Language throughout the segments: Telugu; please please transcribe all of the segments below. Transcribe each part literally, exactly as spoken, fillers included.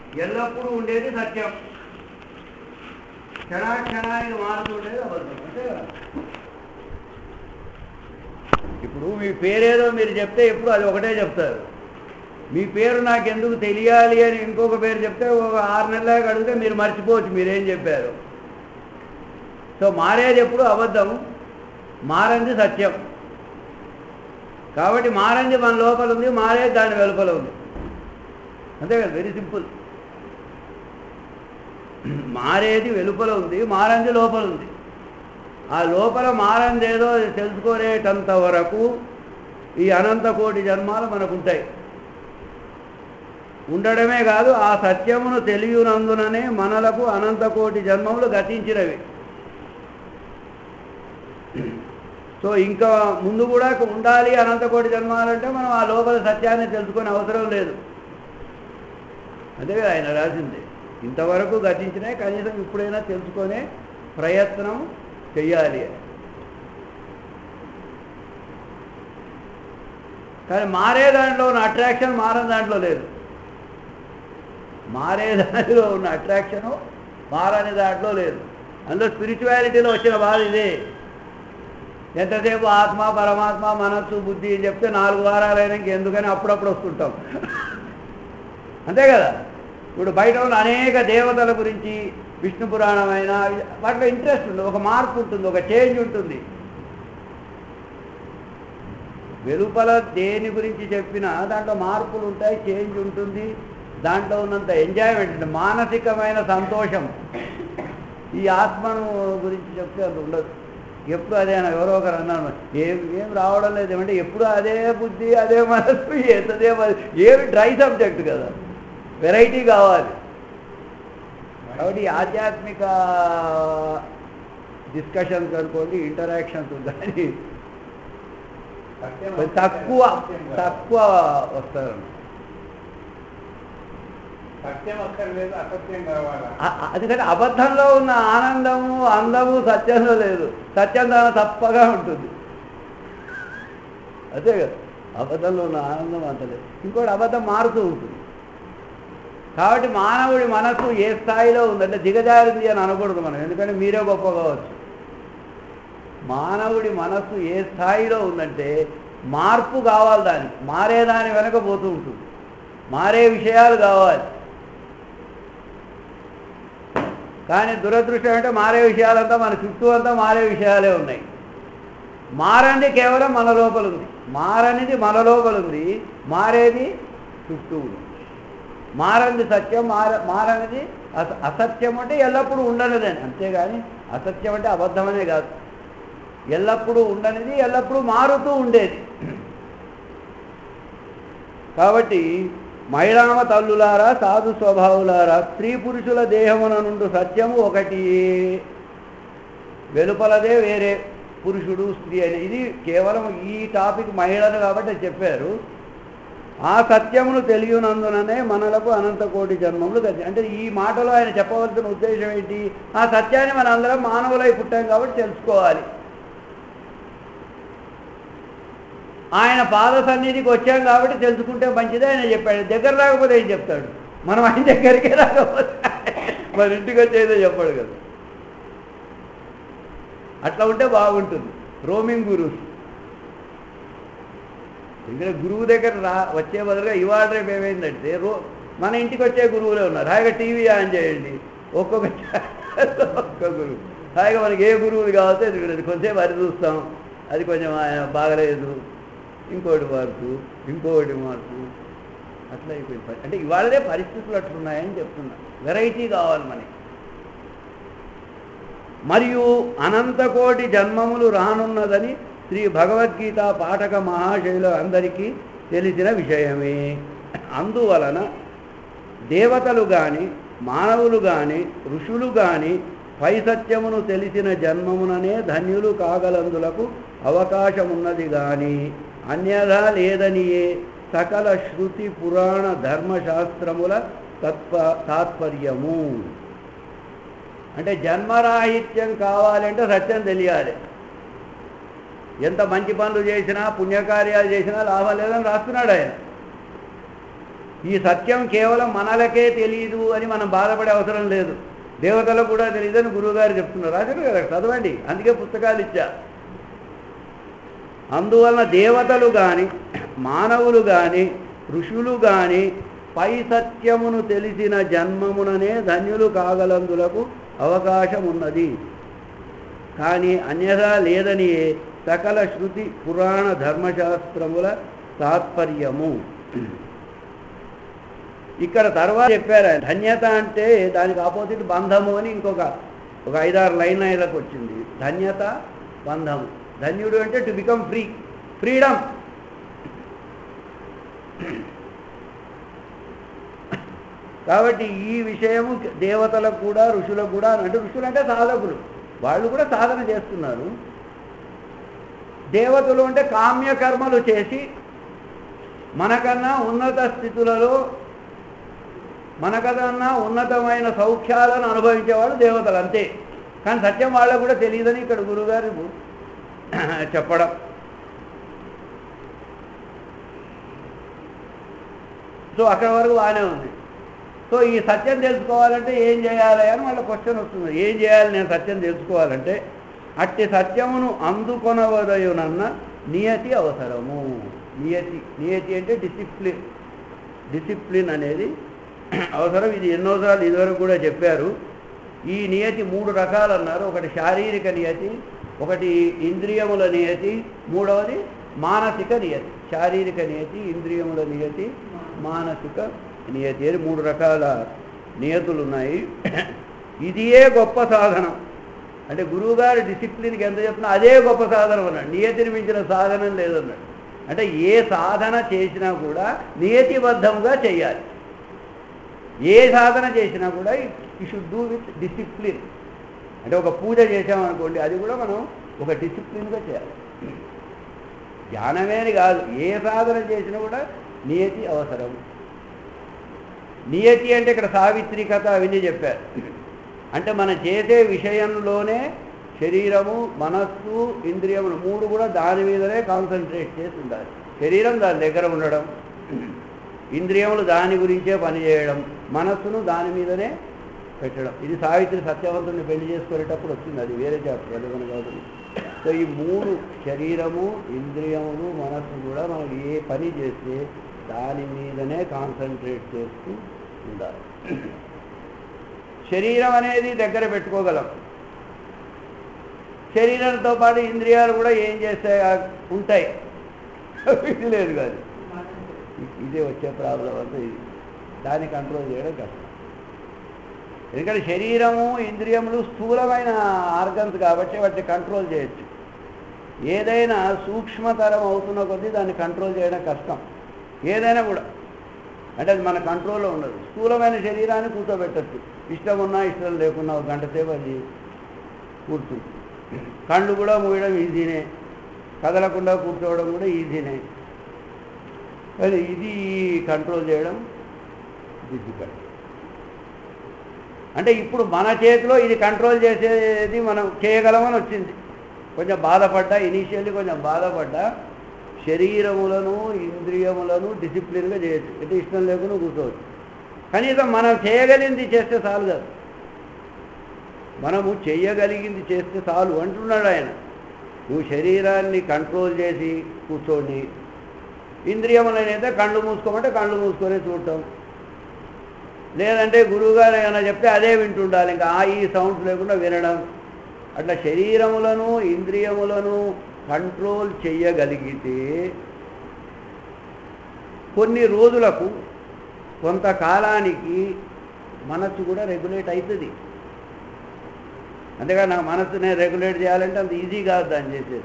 ఎల్లప్పుడూ ఉండేది సత్యం, క్షణాక్షణానికి మారుతూ ఉండేది అబద్ధం. అంతే కదా. ఇప్పుడు మీ పేరేదో మీరు చెప్తే ఎప్పుడు అది ఒకటే చెప్తారు. మీ పేరు నాకు ఎందుకు తెలియాలి అని ఇంకొక పేరు చెప్తే ఒక ఆరు నెలలకు అడిగితే మీరు మర్చిపోవచ్చు మీరేం చెప్పారు. సో మారేది ఎప్పుడు అబద్ధం, మారంది సత్యం. కాబట్టి మారంది మన లోపల ఉంది, మారేది దాని వెలుపల ఉంది. అంతే కదా, వెరీ సింపుల్. మారేది వెలుపల ఉంది, మారంది లోపల ఉంది. ఆ లోపల మారంది ఏదో తెలుసుకునేటంత వరకు ఈ అనంత కోటి జన్మాలు మనకుంటాయి. ఉండడమే కాదు, ఆ సత్యమును తెలియనందుననే మనలకు అనంత కోటి జన్మములు గతించినవి. సో ఇంకా ముందు కూడా ఉండాలి అనంత కోటి జన్మాలంటే మనం ఆ లోపల సత్యాన్ని తెలుసుకునే అవసరం లేదు. అదే ఆయన రాసింది. ఇంతవరకు గతించినాయి, కనీసం ఇప్పుడైనా తెలుసుకునే ప్రయత్నం చెయ్యాలి. కానీ మారే దాంట్లో ఉన్న అట్రాక్షన్ మారని దాంట్లో లేదు. మారే దానిలో ఉన్న అట్రాక్షను మారని దాంట్లో లేదు. అందులో స్పిరిచువాలిటీలో వచ్చిన బాధ ఇదే. ఎంతసేపు ఆత్మ, పరమాత్మ, మనస్సు, బుద్ధి అని చెప్తే నాలుగు వారాలైనా ఇంకెందుకని అప్పుడప్పుడు వస్తుంటాం. అంతే కదా. ఇప్పుడు బయట ఉన్న అనేక దేవతల గురించి విష్ణు పురాణమైన వాటిలో ఇంట్రెస్ట్ ఉంటుంది, ఒక మార్పు ఉంటుంది, ఒక చేంజ్ ఉంటుంది. వెలుపల దేని గురించి చెప్పినా దాంట్లో మార్పులు ఉంటాయి, చేంజ్ ఉంటుంది. దాంట్లో ఉన్నంత ఎంజాయ్మెంట్ ఉంటుంది, మానసికమైన సంతోషం. ఈ ఆత్మను గురించి చెప్తే అది ఉండదు. ఎప్పుడు అదే అని ఎవరో ఒకరు అన్నాను, ఏం ఏం రావడం లేదు ఏమంటే ఎప్పుడు అదే బుద్ధి, అదే మనస్సు, ఎంతదే ఏమి డ్రై సబ్జెక్ట్ కదా, వెరైటీ కావాలి. కాబట్టి ఆధ్యాత్మిక డిస్కషన్స్ అనుకోండి, ఇంటరాక్షన్స్ కానీ తక్కువ తక్కువ వస్తారు. అందుకని అబద్ధంలో ఉన్న ఆనందము, అందము సత్యంలో లేదు. సత్యం దాని తప్పగా ఉంటుంది. అదే కదా, అబద్ధంలో ఉన్న ఆనందం అంత లేదు. ఇంకోటి అబద్ధం మారుతూ ఉంటుంది. కాబట్టి మానవుడి మనసు ఏ స్థాయిలో ఉందంటే దిగజారింది అని అనకూడదు మనం, ఎందుకంటే మీరే గొప్ప కావచ్చు. మానవుడి మనస్సు ఏ స్థాయిలో ఉందంటే మార్పు కావాలి, దానికి మారేదాని వెనక పోతూ ఉంటుంది, మారే విషయాలు కావాలి. కానీ దురదృష్టం అంటే మారే విషయాలంతా మన చుట్టూ అంతా మారే విషయాలే ఉన్నాయి. మారంది కేవలం మన లోపల ఉంది, మారనిది మన లోపల ఉంది, మారేది చుట్టూ ఉంది. మారంది సత్యం, మార మారనిది అస అసత్యం అంటే ఎల్లప్పుడూ ఉండనిదని. అంతేగాని అసత్యం అంటే అబద్ధమనే కాదు, ఎల్లప్పుడూ ఉండనిది, ఎల్లప్పుడూ మారుతూ ఉండేది. కాబట్టి మహిళామ తల్లులారా, సాధు స్వభావులారా, స్త్రీ పురుషుల దేహమున నుండి సత్యము ఒకటి, వెలుపలదే వేరే, పురుషుడు స్త్రీ అని. ఇది కేవలం ఈ టాపిక్ మహిళలు కాబట్టి చెప్పారు. ఆ సత్యమును తెలియనందుననే మనలకు అనంత కోటి జన్మములు గతి. అంటే ఈ మాటలో ఆయన చెప్పవలసిన ఉద్దేశం ఏంటి? ఆ సత్యాన్ని మన అందరం మానవులై పుట్టాం కాబట్టి తెలుసుకోవాలి. ఆయన పాద సన్నిధికి వచ్చాం కాబట్టి తెలుసుకుంటే మంచిదే ఆయన చెప్పాడు. దగ్గర రాకపోతే ఏం చెప్తాడు? మనం ఆయన దగ్గరికే రాకపోతే మన ఇంటికి వచ్చేదో చెప్పాడు కదా. అట్లా ఉంటే బాగుంటుంది. రోమింగ్ గురువు ఇక్కడ గురువు దగ్గర రా వచ్చే బదులుగా ఇవాళ రేపు ఏమైందంటే రో మన ఇంటికి వచ్చే గురువులే ఉన్నారు. హాయిగా టీవీ ఆన్ చేయండి, ఒక్కొక్క ఒక్క గురువు. హాయిగా మనకి ఏ గురువులు కావాలో అది వినండి. కొంచెంసేపు అది చూస్తాం, అది కొంచెం ఆయన బాగలేదు, ఇంకోటి మార్పు, ఇంకోటి మార్పు, అట్లా అయిపోయింది. అంటే ఇవాళనే పరిస్థితులు అట్లున్నాయని చెప్తున్నా. వెరైటీ కావాలి మనకి. మరియు అనంతకోటి జన్మములు రానున్నదని శ్రీ భగవద్గీత పాఠక మహాశయుల అందరికీ తెలిసిన విషయమే. అందువలన దేవతలు కానీ మానవులు కానీ ఋషులు కానీ పై సత్యమును తెలిసిన జన్మముననే ధన్యులు కాగలందులకు అవకాశమున్నది కానీ అన్యథా లేదనియే సకల శృతి పురాణ ధర్మశాస్త్రముల తత్వ తాత్పర్యము. అంటే జన్మరాహిత్యం కావాలంటే సత్యం తెలియాలి. ఎంత మంచి పనులు చేసినా పుణ్యకార్యాలు చేసినా లాభం లేదని రాస్తున్నాడు ఆయన. ఈ సత్యం కేవలం మనలకే తెలియదు అని మనం బాధపడే అవసరం లేదు, దేవతలకు కూడా తెలియదని గురువుగారు చెప్తున్నారు. రాజు కదా చదవండి, అందుకే పుస్తకాలు ఇచ్చా. అందువలన దేవతలు కానీ మానవులు కానీ ఋషులు కానీ పై సత్యమును తెలిసిన జన్మముననే ధన్యులు కాగలందులకు అవకాశం ఉన్నది. కానీ అన్యథా లేదని సకల శృతి పురాణ ధర్మశాస్త్రముల తాత్పర్యము. ఇక్కడ తర్వాత చెప్పారు ఆయన, ధన్యత అంటే దానికి ఆపోజిట్ బంధము అని ఇంకొక ఒక ఐదారు లైన్ లైన్లకు వచ్చింది. ధన్యత బంధము. ధన్యుడు అంటే టు బికమ్ ఫ్రీ, ఫ్రీడమ్. కాబట్టి ఈ విషయము దేవతలకు కూడా ఋషులకు కూడా, అంటే ఋషులు అంటే సాధకులు, వాళ్ళు కూడా సాధన చేస్తున్నారు. దేవతలు అంటే కామ్యకర్మలు చేసి మనకన్నా ఉన్నత స్థితులలో మనకన్నా ఉన్నతమైన సౌఖ్యాలను అనుభవించేవాళ్ళు దేవతలు అంతే. కానీ సత్యం వాళ్ళకు కూడా తెలియదని ఇక్కడ గురువుగారు చెప్పడం. సో అక్కడ వరకు బాగానే ఉంది. సో ఈ సత్యం తెలుసుకోవాలంటే ఏం చేయాలి అని వాళ్ళ క్వశ్చన్ వస్తుంది. ఏం చేయాలి నేను సత్యం తెలుసుకోవాలంటే, అట్టి సత్యమును అందుకొనవదయునన్న నియతి అవసరము. నియతి నియతి అంటే డిసిప్లిన్. డిసిప్లిన్ అనేది అవసరం. ఇది ఎన్నోసార్లు ఇదివరకు కూడా చెప్పారు. ఈ నియతి మూడు రకాలు అన్నారు. ఒకటి శారీరక నియతి, ఒకటి ఇంద్రియముల నియతి, మూడవది మానసిక నియతి. శారీరక నియతి, ఇంద్రియముల నియతి, మానసిక నియతి అని మూడు రకాల నియతులు ఉన్నాయి. ఇదియే గొప్ప సాధనం. అంటే గురువుగారు డిసిప్లిన్కి ఎంత చెప్తున్నా అదే గొప్ప సాధనం అన్నాడు. నియతిని మించిన సాధనం లేదన్నాడు. అంటే ఏ సాధన చేసినా కూడా నియతిబద్ధంగా చేయాలి. ఏ సాధన చేసినా కూడా you should do with discipline. అంటే ఒక పూజ చేసామనుకోండి, అది కూడా మనం ఒక డిసిప్లిన్గా చేయాలి. జ్ఞానమేని కాదు, ఏ సాధన చేసినా కూడా నియతి అవసరం. నియతి అంటే ఇక్కడ సావిత్రి కథ అవన్నీ చెప్పారు. అంటే మనం చేసే విషయంలోనే శరీరము, మనస్సు, ఇంద్రియములు మూడు కూడా దాని మీదనే కాన్సన్ట్రేట్ చేసి ఉండాలి. శరీరం దాని దగ్గర ఉండడం, ఇంద్రియములు దాని గురించే పనిచేయడం, మనస్సును దాని మీదనే పెట్టడం. ఇది సావిత్రి సత్యవంతుని పెళ్లి చేసుకునేటప్పుడు వచ్చింది. అది వేరే చాప్టర్, అది మన కాదు. సో ఈ మూడు శరీరము, ఇంద్రియములు, మనస్సు కూడా మనం ఏ పని చేస్తే దాని మీదనే కాన్సన్ట్రేట్ చేస్తూ ఉండాలి. శరీరం అనేది దగ్గర పెట్టుకోగలం. శరీరంతో పాటు ఇంద్రియాలు కూడా ఏం చేస్తాయి ఉంటాయి, ఇది లేదు కాదు. ఇదే వచ్చే ప్రాబ్లం అంతా ఇది. దాన్ని కంట్రోల్ చేయడం కష్టం. ఎందుకంటే శరీరము, ఇంద్రియములు స్థూలమైన ఆర్గన్స్ కాబట్టి వాటిని కంట్రోల్ చేయొచ్చు. ఏదైనా సూక్ష్మతరం అవుతున్న కొద్దీ దాన్ని కంట్రోల్ చేయడం కష్టం. ఏదైనా కూడా అంటే అది మన కంట్రోల్లో ఉండదు. స్థూలమైన శరీరాన్ని కూర్చోబెట్టచ్చు, ఇష్టం ఉన్నా ఇష్టం లేకున్నా ఒక గంట సేపు అది కూర్చుంది. కళ్ళు కూడా మూయడం ఈజీనే, కదలకుండా కూర్చోవడం కూడా ఈజీనే. అది ఇది కంట్రోల్ చేయడం డిఫికల్ట్. అంటే ఇప్పుడు మన చేతిలో ఇది కంట్రోల్ చేసేది మనం చేయగలమని వచ్చింది. కొంచెం బాధపడ్డా, ఇనీషియల్లీ కొంచెం బాధపడ్డా శరీరములను, ఇంద్రియములను డిసిప్లిన్గా చేయొచ్చు. అంటే ఇష్టం లేకుండా కూర్చోవచ్చు. కనీసం మనం చేయగలిగింది చేస్తే చాలు కాదు, మనము చేయగలిగింది చేస్తే చాలు అంటున్నాడు ఆయన. నువ్వు శరీరాన్ని కంట్రోల్ చేసి కూర్చోండి, ఇంద్రియములనైతే కళ్ళు మూసుకోమంటే కళ్ళు మూసుకొనే చూడటం, లేదంటే గురువుగారు ఏమైనా చెప్తే అదే వింటుండాలి, ఇంకా ఆ ఈ సౌండ్స్ లేకుండా వినడం. అట్లా శరీరములను, ఇంద్రియములను కంట్రోల్ చేయగలిగితే కొన్ని రోజులకు, కొంతకాలానికి మనస్సు కూడా రెగ్యులేట్ అవుతుంది. అంతేగా నా మనస్సునే రెగ్యులేట్ చేయాలంటే అంత ఈజీ కాదు దాన్ని చేసేది.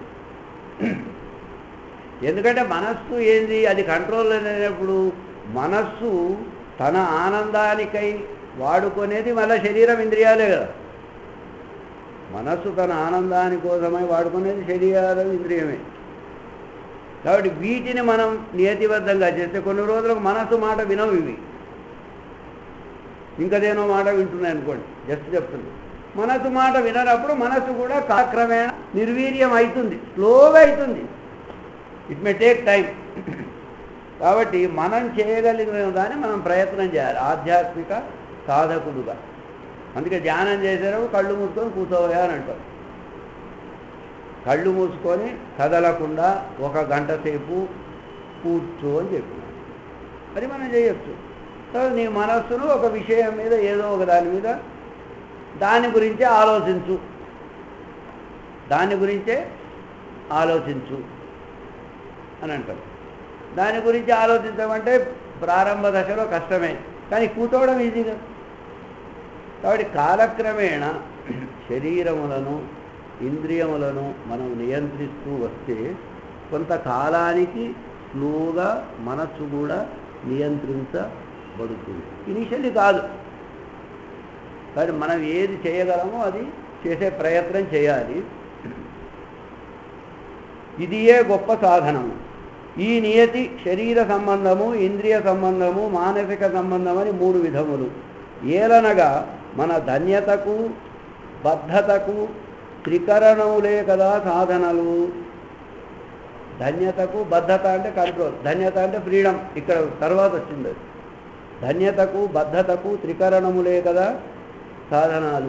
ఎందుకంటే మనస్సు ఏంది, అది కంట్రోల్ అనేటప్పుడు మనస్సు తన ఆనందానికై వాడుకునేది మళ్ళీ శరీరం, ఇంద్రియాలే కదా. మనస్సు తన ఆనందాని కోసమై వాడుకునేది శరీరం, ఇంద్రియమే. కాబట్టి వీటిని మనం నియతిబద్ధంగా చేస్తే కొన్ని రోజులకు మనస్సు మాట వినవు. ఇవి ఇంకదేనో మాట వింటున్నాయి అనుకోండి, జస్ట్ చెప్తుంది. మనస్సు మాట విననప్పుడు మనస్సు కూడా కాక్రమేణ నిర్వీర్యం అవుతుంది, స్లోగా అవుతుంది. It may take time. కాబట్టి మనం చేయగలిగిన దాన్ని మనం ప్రయత్నం చేయాలి ఆధ్యాత్మిక సాధకుడుగా. అందుకే ధ్యానం చేసేటప్పుడు కళ్ళు మూసుకొని కూర్చోవయా అని అంటారు. కళ్ళు మూసుకొని కదలకుండా ఒక గంట సేపు కూర్చో అని చెప్పినారు. అది మనం చేయొచ్చు. తర్వాత నీ మనస్సును ఒక విషయం మీద ఏదో ఒక దాని మీద దాని గురించే ఆలోచించు దాని గురించే ఆలోచించు అని అంటారు. దాని గురించి ఆలోచించమంటే ప్రారంభ దశలో కష్టమే, కానీ కూర్చోవడం ఈజీగా. కాబట్టి కాలక్రమేణ శరీరములను ఇంద్రియములను మనం నియంత్రిస్తూ వస్తే కొంతకాలానికి స్లోగా మనస్సు కూడా నియంత్రించబడుతుంది. ఇనిషియల్లీ కాదు, కానీ మనం ఏది చేయగలమో అది చేసే ప్రయత్నం చేయాలి. ఇదియే గొప్ప సాధనము. ఈ నియతి శరీర సంబంధము, ఇంద్రియ సంబంధము, మానసిక సంబంధం అని మూడు విధములు. ఏలనగా మన ధన్యతకు బద్ధతకు త్రికరణములే కదా సాధనలు. ధన్యతకు బద్ధత అంటే కంట్రోల్, ధన్యత అంటే ఫ్రీడమ్. ఇక్కడ తర్వాత వచ్చింది. ధన్యతకు బద్ధతకు త్రికరణములే కదా సాధనాలు.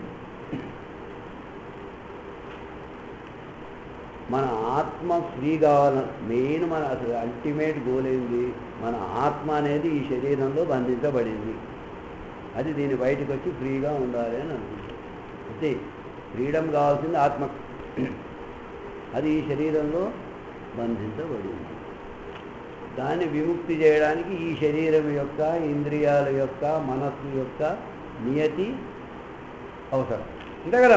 మన ఆత్మ ఫ్రీ కావాలి. మెయిన్ మన అసలు అల్టిమేట్ గోల్ ఏంది? మన ఆత్మ అనేది ఈ శరీరంలో బంధించబడింది. అది దీని బయటకు వచ్చి ఫ్రీగా ఉండాలి అని అనుకుంటుంది. అంతే, ఫ్రీడమ్ కావాల్సింది ఆత్మ. అది ఈ శరీరంలో బంధించబడింది. దాన్ని విముక్తి చేయడానికి ఈ శరీరం యొక్క, ఇంద్రియాల యొక్క, మనస్సు యొక్క నియతి అవసరం. అంతే కదా?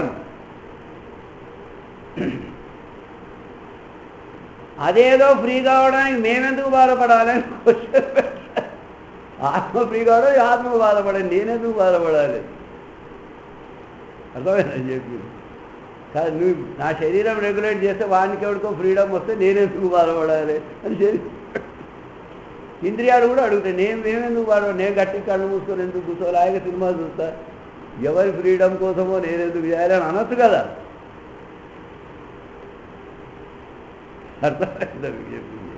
అదేదో ఫ్రీ కావడానికి మేమెందుకు బాధపడాలని క్వశ్చన్ పెట్టాలి. ఆత్మ ఫ్రీ కావడం ఆత్మ బాధపడాలి, నేనెందుకు బాధపడాలి? అర్థమైందని చెప్పి కాదు, నువ్వు నా శరీరం రెగ్యులేట్ చేస్తే వానికి ఎవరికో ఫ్రీడమ్ వస్తే నేనెందుకు బాధపడాలి అని శరీరం. ఇంద్రియాలు కూడా అడుగుతాయి, నేను మేమెందుకు బాధపడాలి? నేను గట్టి కళ్ళు మూసుకొని ఎందుకు కూర్చోవాలి? ఆయన సినిమా చూస్తా, ఎవరి ఫ్రీడమ్ కోసమో నేనెందుకు చేయాలి అని అనొచ్చు కదా. అర్థమైందని చెప్పింది.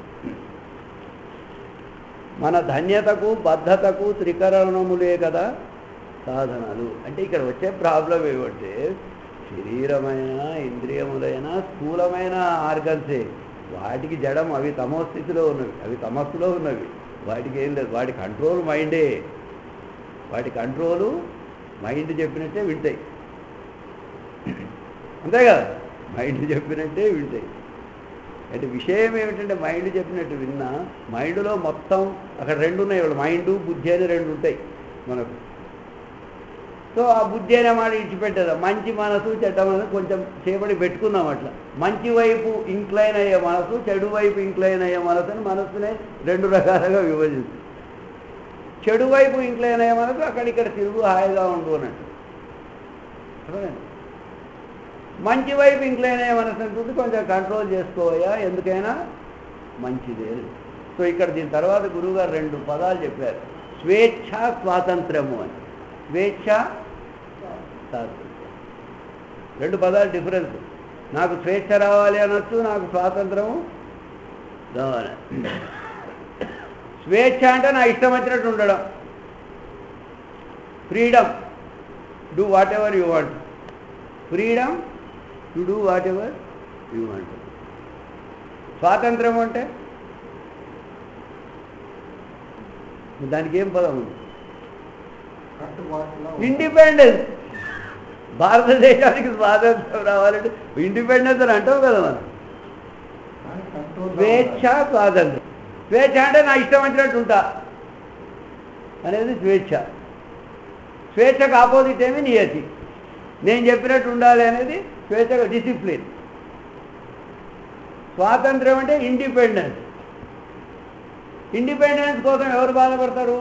మన ధన్యతకు బద్ధతకు త్రికరణములే కదా సాధనలు. అంటే ఇక్కడ వచ్చే ప్రాబ్లం ఏమంటే శరీరమైన ఇంద్రియములైన స్థూలమైన ఆర్గన్సే. వాటికి జడం, అవి తమో స్థితిలో ఉన్నవి, అవి తమస్సులో ఉన్నవి. వాటికి ఏం లేదు, వాటి కంట్రోల్ మైండే. వాటి కంట్రోలు మైండ్ చెప్పినట్టే వింటాయి. అంతే కదా, మైండ్ చెప్పినట్టే వింటాయి. అంటే విషయం ఏమిటంటే మైండ్ చెప్పినట్టు విన్నా మైండ్లో మొత్తం అక్కడ రెండు ఉన్నాయి. వాళ్ళు మైండు బుద్ధి అని రెండు ఉంటాయి మనకు. సో ఆ బుద్ధి అనే మాట ఇచ్చిపెట్టేదా, మంచి మనసు చెడ్డ మనసు కొంచెం చేపడి పెట్టుకుందాం. అట్లా మంచి వైపు ఇంక్లైన్ అయ్యే మనసు, చెడు వైపు ఇంక్లైన్ అయ్యే మనసు అని మనసునే రెండు రకాలుగా విభజించు. చెడు వైపు ఇంక్లైన్ అయ్యే మనసు అక్కడిక్కడ తిరుగు హాయిగా ఉండు అన్నట్టు. మంచి వైపు ఇంక్లైన్ అయ్యే మనసు ఉంటుంది, కొంచెం కంట్రోల్ చేసుకోవయా, ఎందుకైనా మంచిదే. సో ఇక్కడ దీని తర్వాత గురువుగారు రెండు పదాలు చెప్పారు, స్వేచ్ఛ స్వాతంత్ర్యము అని. స్వేచ్ఛ స్వాతంత్ర్యం రెండు పదాలు డిఫరెన్స్. నాకు స్వేచ్ఛ రావాలి అనొచ్చు, నాకు స్వాతంత్రము కావాలి. స్వేచ్ఛ అంటే నా ఇష్టం వచ్చినట్టు ఉండడం, freedom, do whatever you want. Freedom to do whatever you want. స్వాతంత్రం అంటే దానికి ఏం పదం ఉంది? ఇండిపెండెన్స్. భారతదేశానికి స్వాతంత్రం రావాలంటే ఇండిపెండెన్స్ అని అంటావు కదా మనం. స్వేచ్ఛ స్వాతంత్రం. స్వేచ్ఛ అంటే నా ఇష్టం వచ్చినట్టు ఉంటా అనేది స్వేచ్ఛ. స్వేచ్ఛకు ఆపోజిట్ ఏమి నియతి, నేను చెప్పినట్టు ఉండాలి అనేది స్వేచ్ఛ, డిసిప్లిన్. స్వాతంత్రం అంటే ఇండిపెండెన్స్. ఇండిపెండెన్స్ కోసం ఎవరు బాధపడతారు?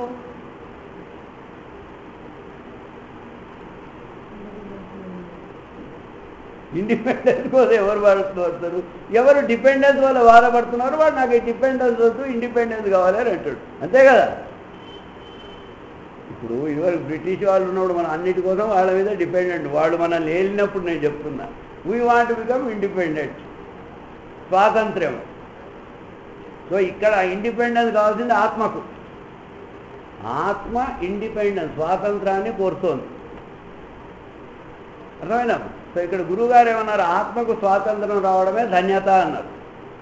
ఇండిపెండెన్స్ కోసం ఎవరు బాధపడతారు? ఎవరు డిపెండెన్స్ వల్ల బాధపడుతున్నారు వాడు నాకు ఈ డిపెండెన్స్ వద్దు, ఇండిపెండెన్స్ కావాలి అని అంటాడు. అంతే కదా. ఇప్పుడు ఇదివరకు బ్రిటిష్ వాళ్ళు ఉన్నప్పుడు మనం అన్నిటి కోసం వాళ్ళ మీద డిపెండెంట్. వాళ్ళు మనల్ని ఏలినప్పుడు నేను చెప్తున్నా, వీ వాంట్ బికమ్ ఇండిపెండెంట్. స్వాతంత్ర్యం. సో ఇక్కడ ఇండిపెండెన్స్ కావాల్సింది ఆత్మకు. ఆత్మ ఇండిపెండెన్స్ స్వాతంత్రాన్ని కోరుతోంది. అర్థమైనా? సో ఇక్కడ గురువుగారు ఏమన్నారు, ఆత్మకు స్వాతంత్రం రావడమే ధన్యత అన్నారు.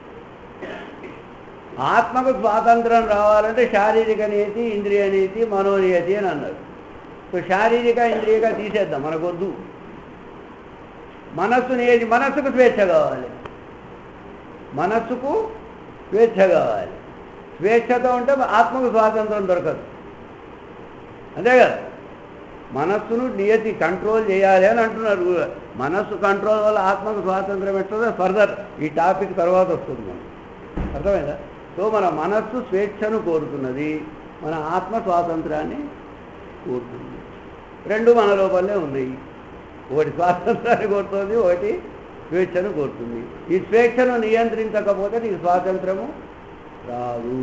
ఆత్మకు స్వాతంత్రం రావాలంటే శారీరక నీతి, ఇంద్రియ నీతి, మనోనియతి అని అన్నారు. సో శారీరక ఇంద్రియగా తీసేద్దాం, మనకొద్దు. మనస్సు నియతి, మనస్సుకు స్వేచ్ఛ కావాలి. మనస్సుకు స్వేచ్ఛ కావాలి. స్వేచ్ఛతో ఉంటే ఆత్మకు స్వాతంత్రం దొరకదు. అంతే కదా? మనస్సును నియతి కంట్రోల్ చేయాలి అని అంటున్నారు. మనస్సు కంట్రోల్ వల్ల ఆత్మకు స్వాతంత్రం ఎట్టుందో ఫర్దర్ ఈ టాపిక్ తర్వాత వస్తుంది మనకు. అర్థమైందా? సో మన మనస్సు స్వేచ్ఛను కోరుతున్నది, మన ఆత్మ స్వాతంత్రాన్ని కోరుతుంది. రెండు మన లోపలే ఉన్నాయి. ఒకటి స్వాతంత్రాన్ని కోరుతుంది, ఒకటి స్వేచ్ఛను కోరుతుంది. ఈ స్వేచ్ఛను నియంత్రించకపోతే నీకు స్వాతంత్రము రాదు.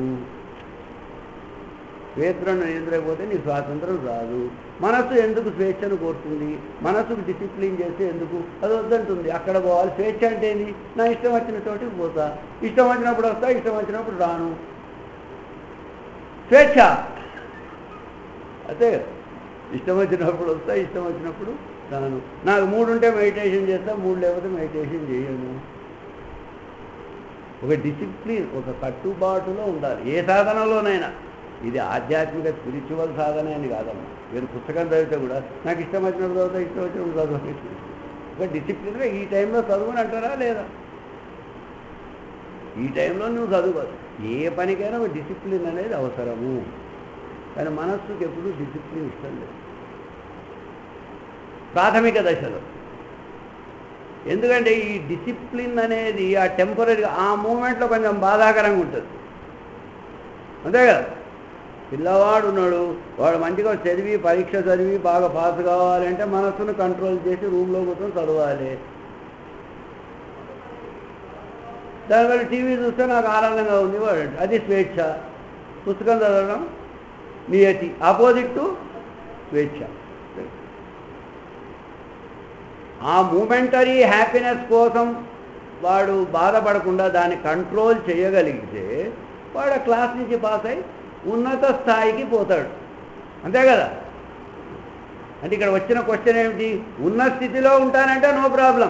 స్వేచ్ఛను నియంత్రించకపోతే నీకు స్వాతంత్రం రాదు. మనస్సు ఎందుకు స్వేచ్ఛను కోరుతుంది? మనస్సుకు డిసిప్లిన్ చేస్తే ఎందుకు అది వద్దంటుంది. అక్కడ పోవాలి. స్వేచ్ఛ అంటే ఏంది? నా ఇష్టం వచ్చిన చోటికి పోతా, ఇష్టం వచ్చినప్పుడు వస్తా, ఇష్టం వచ్చినప్పుడు రాను. స్వేచ్ఛ అదే. ఇష్టం వచ్చినప్పుడు వస్తా, ఇష్టం వచ్చినప్పుడు రాను. నాకు మూడు ఉంటే మెడిటేషన్ చేస్తా, మూడు లేకపోతే మెడిటేషన్ చేయను. ఒక డిసిప్లిన్, ఒక కట్టుబాటులో ఉండాలి ఏ సాధనలోనైనా. ఇది ఆధ్యాత్మిక స్పిరిచువల్ సాధన అని కాదమ్మా. మీరు పుస్తకం చదివితే కూడా నాకు ఇష్టం వచ్చినప్పుడు చదువుతా, ఇష్టం వచ్చినప్పుడు చదువు. ఒక డిసిప్లిన్గా ఈ టైంలో చదువుని అంటారా లేదా? ఈ టైంలో నువ్వు చదువుకోదు. ఏ పనికైనా ఒక డిసిప్లిన్ అనేది అవసరము. కానీ మనస్సుకి ఎప్పుడూ డిసిప్లిన్ ఇష్టం లేదు ప్రాథమిక దశలో. ఎందుకంటే ఈ డిసిప్లిన్ అనేది ఆ టెంపరీగా ఆ మూమెంట్లో కొంచెం బాధాకరంగా ఉంటుంది. అంతే కదా? పిల్లవాడు ఉన్నాడు, వాడు మంచిగా చదివి పరీక్ష చదివి బాగా పాస్ కావాలంటే మనస్సును కంట్రోల్ చేసి రూమ్లో కూర్చొని చదవాలి. దానివల్ల టీవీ చూస్తే నాకు ఆనందంగా ఉంది వాడు, అది స్వేచ్ఛ. పుస్తకం చదవడం నియతి, ఆపోజిట్ టు స్వేచ్ఛ. ఆ మూమెంటరీ హ్యాపీనెస్ కోసం వాడు బాధపడకుండా దాన్ని కంట్రోల్ చేయగలిగితే వాడు క్లాస్ నుంచి పాస్ అయి ఉన్నత స్థాయికి పోతాడు. అంతే కదా? అంటే ఇక్కడ వచ్చిన క్వశ్చన్ ఏమిటి? ఉన్న స్థితిలో ఉంటానంటే నో ప్రాబ్లం,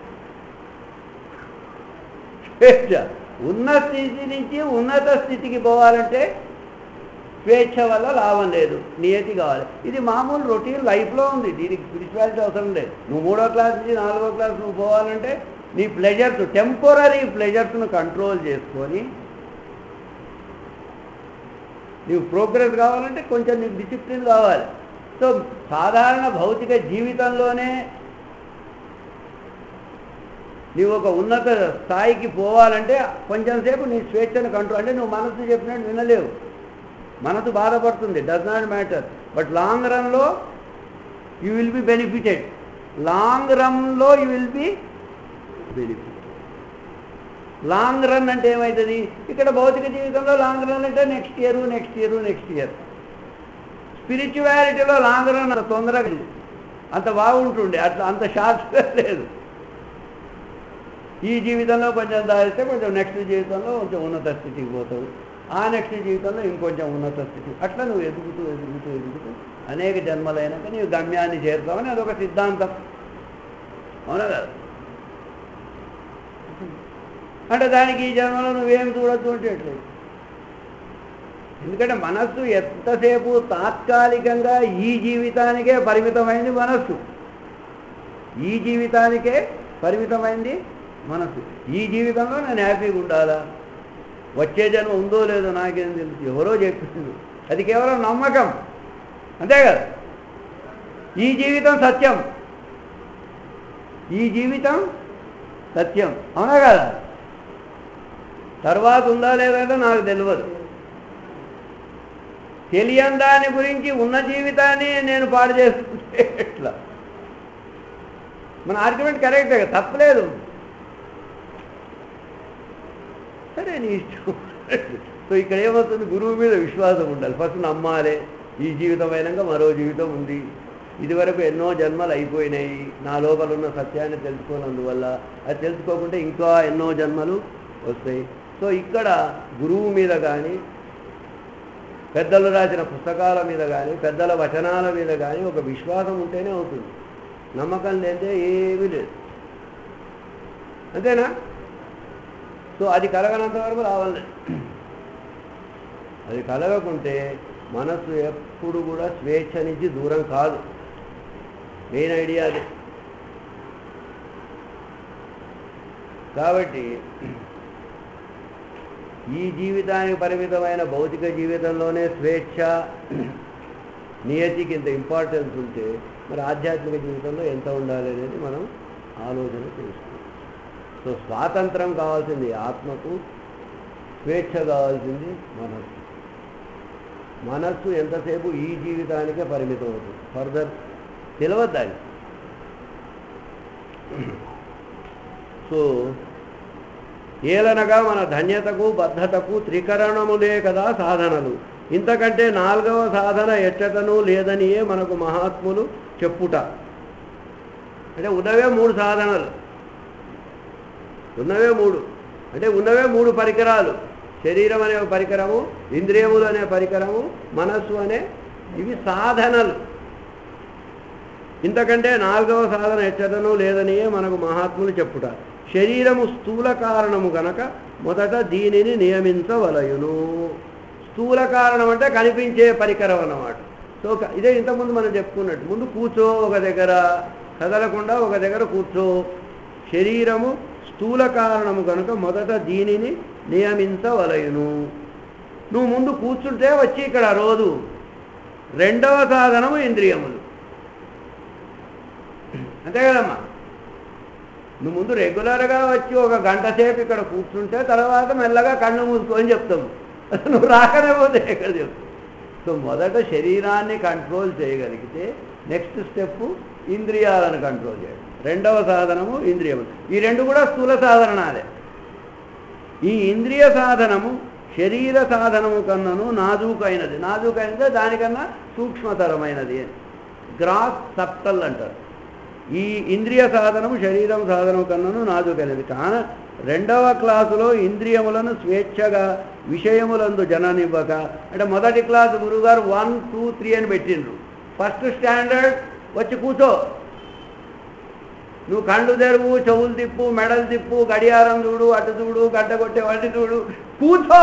స్వేచ్ఛ. ఉన్న స్థితి నుంచి ఉన్నత స్థితికి పోవాలంటే స్వేచ్ఛ వల్ల లాభం లేదు, నియతి కావాలి. ఇది మామూలు రొటీన్ లైఫ్లో ఉంది, దీనికి స్పిరిచువాలిటీ అవసరం లేదు. నువ్వు మూడో క్లాస్ నుంచి నాలుగో క్లాస్ నువ్వు పోవాలంటే నీ ప్లెజర్స్, టెంపరీ ప్లెజర్స్ను కంట్రోల్ చేసుకొని నీవు ప్రోగ్రెస్ కావాలంటే కొంచెం నీకు డిసిప్లిన్ కావాలి. సో సాధారణ భౌతిక జీవితంలోనే నీవు ఒక ఉన్నత స్థాయికి పోవాలంటే కొంచెం సేపు నీ స్వేచ్ఛను కంట్రోల్. అంటే నువ్వు మనసు చెప్పినట్టు వినలేవు, మనసు బాధపడుతుంది, does not matter. But long రన్లో you will be benefited. Long రన్లో you will be benefited. Long run అంటే ఏమవుతుంది? ఇక్కడ భౌతిక జీవితంలో లాంగ్ రన్ అంటే next year next year next year. స్పిరిచువాలిటీలో లాంగ్ రన్ అంత తొందరగా అంత బాగుంటుండే, అట్లా అంత షార్ట్గా లేదు. ఈ జీవితంలో కొంచెం దారిస్తే కొంచెం నెక్స్ట్ జీవితంలో కొంచెం ఉన్నత స్థితికి పోతావు, ఆ నెక్స్ట్ జీవితంలో ఇంకొంచెం ఉన్నత స్థితి. అట్లా నువ్వు ఎదుగుతూ ఎదుగుతూ ఎదుగుతూ అనేక జన్మలైనాక నీవు గమ్యాన్ని చేరుతావని అదొక సిద్ధాంతం. అవునా కదా? అంటే దానికి ఈ జన్మలో నువ్వేం చూడొద్దు అంటే ఎట్లేదు. ఎందుకంటే మనస్సు ఎంతసేపు తాత్కాలికంగా ఈ జీవితానికే పరిమితమైంది మనస్సు. ఈ జీవితానికే పరిమితమైంది మనస్సు. ఈ జీవితంలో నేను హ్యాపీగా ఉండాలా, వచ్చే జన్మ ఉందో లేదో నాకేం తెలుసు, ఎవరో చెప్పింది, అది కేవలం నమ్మకం. అంతే కదా? ఈ జీవితం సత్యం, ఈ జీవితం సత్యం. అవునా కదా? తర్వాత ఉందా లేదంటే నాకు తెలియదు. తెలియని దాని గురించి ఉన్న జీవితాన్ని నేను పాడు చేసుకుంటే ఎట్లా? మన ఆర్గ్యుమెంట్ కరెక్టే కదా, తప్పలేదు. సరే నీ ఇష్టం. సో ఇక్కడ ఏమవుతుంది? గురువు మీద విశ్వాసం ఉండాలి. ఫస్ట్ నమ్మాలి, ఈ జీవితం అయినాక మరో జీవితం ఉంది, ఇదివరకు ఎన్నో జన్మలు అయిపోయినాయి, నా లోపల ఉన్న సత్యాన్ని తెలుసుకోనందువల్ల అది తెలుసుకోకుంటే ఇంకా ఎన్నో జన్మలు వస్తాయి. సో ఇక్కడ గురువు మీద కానీ పెద్దలు రాసిన పుస్తకాల మీద కానీ పెద్దల వచనాల మీద కానీ ఒక విశ్వాసం ఉంటేనే అవుతుంది. నమ్మకం లేదే ఏమీ లేదు. అంతేనా? సో అది కలగనంత వరకు రావాలి. అది కలగకుంటే మనసు ఎప్పుడు కూడా స్వేచ్ఛ నుంచి దూరం కాదు. మెయిన్ ఐడియా అది. కాబట్టి ఈ జీవితానికి పరిమితమైన భౌతిక జీవితంలోనే స్వేచ్ఛ నియతికి ఇంత ఇంపార్టెన్స్ ఉంటే మరి ఆధ్యాత్మిక జీవితంలో ఎంత ఉండాలి అనేది మనం ఆలోచన చేసుకుంటాం. సో స్వాతంత్రం కావాల్సింది ఆత్మకు, స్వేచ్ఛ కావాల్సింది మనస్సు. మనస్సు ఎంతసేపు ఈ జీవితానికే పరిమితం అవుతుంది, ఫర్దర్ తెలియద్దాన్ని. సో ఏలనగా మన ధన్యతకు బద్ధతకు త్రికరణములే కదా సాధనలు, ఇంతకంటే నాలుగవ సాధన ఎచ్చటను లేదనియే మనకు మహాత్ములు చెప్పుట. అంటే ఉన్నవే మూడు సాధనలు, ఉన్నవే మూడు అంటే ఉన్నవే మూడు పరికరాలు. శరీరం అనే పరికరము, ఇంద్రియములు అనే పరికరము, మనస్సు అనే ఇవి సాధనలు. ఇంతకంటే నాలుగవ సాధన ఎచ్చటను లేదనియే మనకు మహాత్ములు చెప్పుట. శరీరము స్థూల కారణము గనక మొదట దీనిని నియమించవలయును. స్థూల కారణం అంటే కనిపించే పరికరం అన్నమాట. సో ఇదే ఇంతకుముందు మనం చెప్పుకున్నట్టు, ముందు కూర్చో ఒక దగ్గర, కదలకుండా ఒక దగ్గర కూర్చో. శరీరము స్థూల కారణము కనుక మొదట దీనిని నియమించవలయును. నువ్వు ముందు కూర్చుంటే వచ్చి ఇక్కడ రోజు. రెండవ సాధనము ఇంద్రియములు. అంతే కదమ్మా? నువ్వు ముందు రెగ్యులర్గా వచ్చి ఒక గంట సేపు ఇక్కడ కూర్చుంటే తర్వాత మెల్లగా కళ్ళు మూసుకొని చెప్తాము. నువ్వు రాకనే పోతే ఎక్కడ చెప్తావు? సో మొదట శరీరాన్ని కంట్రోల్ చేయగలిగితే నెక్స్ట్ స్టెప్ ఇంద్రియాలను కంట్రోల్ చేయడం. రెండవ సాధనము ఇంద్రియములు. ఈ రెండు కూడా స్థూల సాధనాలే. ఈ ఇంద్రియ సాధనము శరీర సాధనము కన్నాను నాజూకైనది. నాజూకైనది దానికన్నా సూక్ష్మతరమైనది అని గ్రాస్ సప్టల్ అంటారు. ఈ ఇంద్రియ సాధనము శరీరం సాధనం కన్నాను నాజూకైనది. కాన రెండవ క్లాసులో ఇంద్రియములను స్వేచ్ఛగా విషయములందు జననివ్వక, అంటే మొదటి క్లాసు గురువుగారు వన్ టూ త్రీ అని పెట్టిండ్రు. ఫస్ట్ స్టాండర్డ్ వచ్చి కూర్చో, నువ్వు కళ్ళు తెరువు, చెవులు తిప్పు, మెడలు తిప్పు, గడియారం చూడు, అటు చూడు, గడ్డ కొట్టే వాటి చూడు, కూర్చో.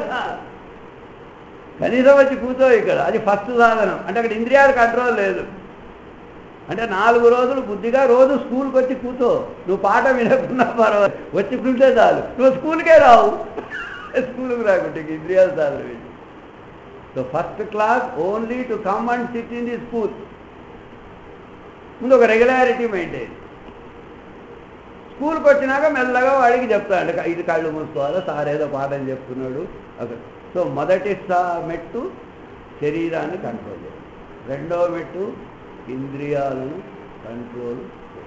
కనీసం వచ్చి కూర్చో ఇక్కడ. అది ఫస్ట్ సాధనం. అంటే అక్కడ ఇంద్రియాలు కంట్రోల్ లేదు. అంటే నాలుగు రోజులు బుద్ధిగా రోజు స్కూల్కి వచ్చి కూర్చో. నువ్వు పాట వినకున్నా పర్వాలేదు, వచ్చి కూర్చే చాలు. నువ్వు స్కూల్కే రావు, స్కూల్కి రాకుంటే ఇంద్రియాలు సాధన. So first class only to come and sit in the school. ముందు ఒక రెగ్యులారిటీ మెయింటైన్. స్కూల్కి వచ్చినాక మెల్లగా వాడికి చెప్తాడు ఇది కళ్ళు మూసుకోవాలో, సార్ ఏదో పాఠం చెప్తున్నాడు. సో మొదటి సా మెట్టు శరీరాన్ని కంట్రోల్ చేయాలి. రెండవ మెట్టు ఇంద్రియాలను కంట్రోల్.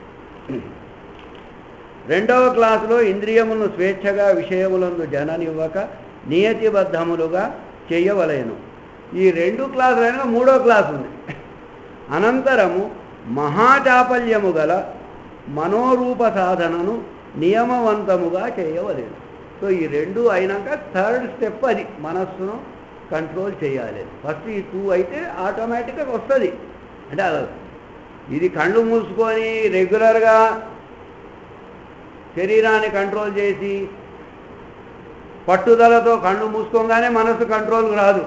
రెండవ క్లాసులో ఇంద్రియములను స్వేచ్ఛగా విషయములందు జననివ్వక నియతిబద్ధములుగా చేయవలేను. ఈ రెండు క్లాసులైనా మూడో క్లాసు ఉంది. అనంతరము మహాచాపల్యము గల మనోరూప సాధనను నియమవంతముగా చేయవలేను. సో ఈ రెండు అయినాక థర్డ్ స్టెప్ అది మనస్సును కంట్రోల్ చేయాలి. ఫస్ట్ ఈ టూ అయితే ఆటోమేటిక్గా వస్తుంది. అంటే ఇది కళ్ళు మూసుకొని రెగ్యులర్గా శరీరాన్ని కంట్రోల్ చేసి పట్టుదలతో కళ్ళు మూసుకోగానే మనస్సు కంట్రోల్ రాదు.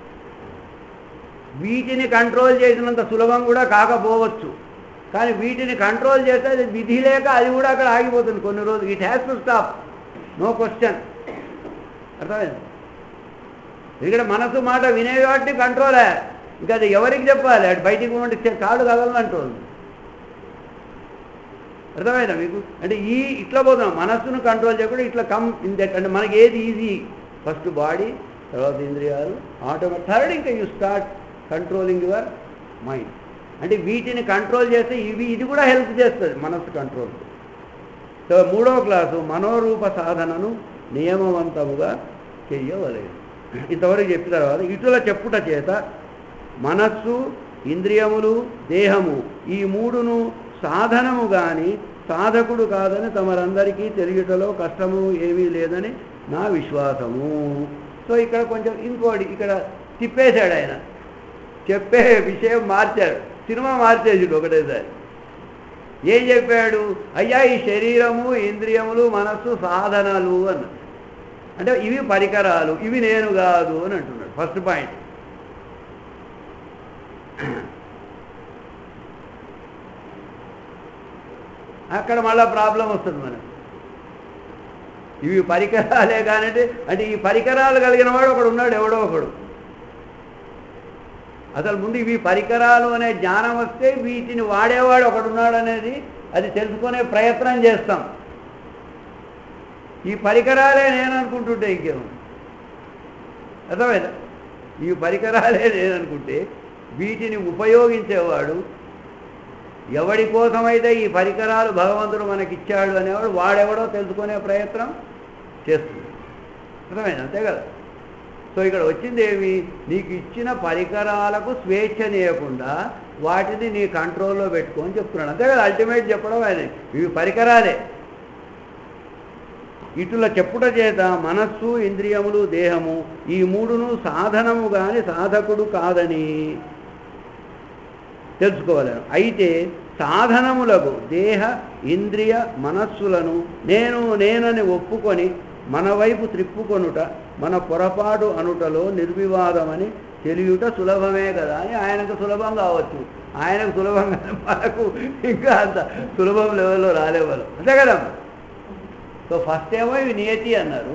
వీటిని కంట్రోల్ చేసినంత సులభం కూడా కాకపోవచ్చు. కానీ వీటిని కంట్రోల్ చేస్తే అది విధి లేక అది కూడా అక్కడ ఆగిపోతుంది కొన్ని రోజులు. It has to stop, no question. అర్థమైంది? ఇక్కడ మనసు మాట వినే వాటిని కంట్రోలే. ఇంకా అది ఎవరికి చెప్పాలి? అటు బయటికి పోండి కాడు కదలంటుంది. అర్థమైనా మీకు? అంటే ఈ ఇట్లా పోతున్నాం. మనస్సును కంట్రోల్ చేయకుండా ఇట్లా కమ్ ఇన్ దట్. అంటే మనకి ఏది ఈజీ? ఫస్ట్ బాడీ, తర్వాత ఇంద్రియాలు, ఆటోమేటిక్. థర్డ్ ఇంకా you start controlling your mind. అంటే వీటిని కంట్రోల్ చేస్తే ఇవి ఇది కూడా హెల్ప్ చేస్తుంది మనస్సు కంట్రోల్. సో మూడవ క్లాసు మనోరూప సాధనను నియమవంతముగా చెయ్యవలేదు. ఇంతవరకు చెప్పిన తర్వాత ఇటుల చెప్పుట చేత మనస్సు, ఇంద్రియములు, దేహము ఈ మూడును సాధనము కానీ సాధకుడు కాదని తమరందరికీ తెలియటలో కష్టము ఏమీ లేదని నా విశ్వాసము. సో ఇక్కడ కొంచెం ఇంకోటి ఇక్కడ తిప్పేశాడు ఆయన, చెప్పే విషయం మార్చాడు, సినిమా మార్చేసాడు ఒకటేసారి. ఏం చెప్పాడు? అయ్యా ఈ శరీరము ఇంద్రియములు మనస్సు సాధనాలు అన్న, అంటే ఇవి పరికరాలు, ఇవి నేను కాదు అని అంటున్నాడు. First point. అక్కడ మళ్ళా ప్రాబ్లం వస్తుంది మనకు. ఇవి పరికరాలే కానంటే, అంటే ఈ పరికరాలు కలిగిన వాడు ఒకడు ఉన్నాడు, ఎవడో ఒకడు. అసలు ముందు ఇవి పరికరాలు అనే జ్ఞానం వస్తే వీటిని వాడేవాడు ఒకడున్నాడు అనేది అది తెలుసుకునే ప్రయత్నం చేస్తాం. ఈ పరికరాలే నేను అనుకుంటుంటే ఇంకేమో అర్థమైందా? ఈ పరికరాలే నేను అనుకుంటే వీటిని ఉపయోగించేవాడు ఎవడి కోసమైతే ఈ పరికరాలు భగవంతుడు మనకిచ్చాడు అనేవాడు వాడెవడో తెలుసుకునే ప్రయత్నం చేస్తుంది. అర్థమైంది? అంతే కదా. సో ఇక్కడ వచ్చింది ఏమి? నీకు ఇచ్చిన పరికరాలకు స్వేచ్ఛనీయకుండా వాటిని నీ కంట్రోల్లో పెట్టుకొని చెప్తున్నాడు. అంతే కదా అల్టిమేట్ చెప్పడం ఆయన. ఇవి పరికరాలే. ఇటుల చెప్పుట చేత మనస్సు ఇంద్రియములు దేహము ఈ మూడును సాధనము కానీ సాధకుడు కాదని తెలుసుకోవాలను. అయితే సాధనములకు దేహ ఇంద్రియ మనస్సులను నేను నేనని ఒప్పుకొని మన వైపు త్రిప్పుకొనుట మన పొరపాటు అనుటలో నిర్వివాదమని తెలియుట సులభమే కదా అని ఆయనకు సులభం కావచ్చు. ఆయనకు సులభంగా మనకు ఇంకా అంత సులభం లెవెల్లో రాలేవాళ్ళు. అంతే కదా. సో ఫస్ట్ ఏమో ఇవి నియతి అన్నారు,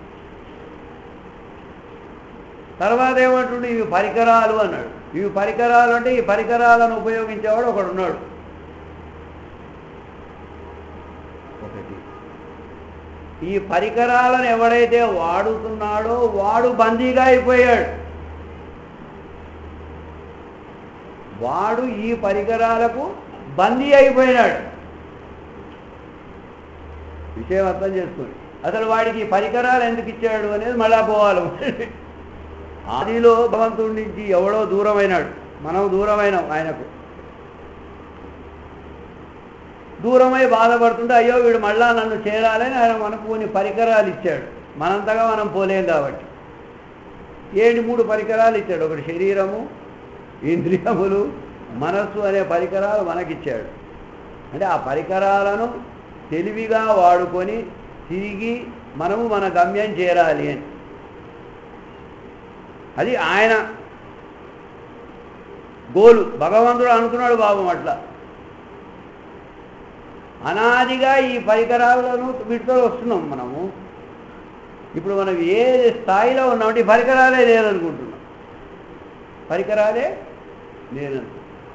తర్వాత ఏమంటుండే ఇవి పరికరాలు అన్నాడు. ఇవి పరికరాలు అంటే ఈ పరికరాలను ఉపయోగించేవాడు ఒకడు ఉన్నాడు. ఒకటి ఈ పరికరాలను ఎవడైతే వాడుతున్నాడో వాడు బందీగా అయిపోయాడు. వాడు ఈ పరికరాలకు బందీ అయిపోయినాడు. విషయం అర్థం చేసుకోండి. అసలు వాడికి పరికరాలు ఎందుకు ఇచ్చాడు అనేది మళ్ళా పోవాలి. ఆదిలో భగవంతుడి నుంచి ఎవడో దూరమైనాడు, మనం దూరమైనాం. ఆయనకు దూరమై బాధపడుతుంటే అయ్యో వీడు మళ్ళా నన్ను చేరాలని ఆయన మనకు కొన్ని పరికరాలు ఇచ్చాడు. మనంతగా మనం పోలేం కాబట్టి ఏడు మూడు పరికరాలు ఇచ్చాడు. ఒకటి శరీరము, ఇంద్రియములు, మనస్సు అనే పరికరాలు మనకిచ్చాడు. అంటే ఆ పరికరాలను తెలివిగా వాడుకొని తిరిగి మనము మన గమ్యం చేరాలి అని అది ఆయన గోలు. భగవంతుడు అనుకున్నాడు బాబు అట్లా. అనాదిగా ఈ పరికరాలను వీటితో వస్తున్నాం మనము. ఇప్పుడు మనం ఏ స్థాయిలో ఉన్నామంటే ఈ పరికరాలే లేదనుకుంటున్నాం. పరికరాలే లేదనుకుంటున్నాం.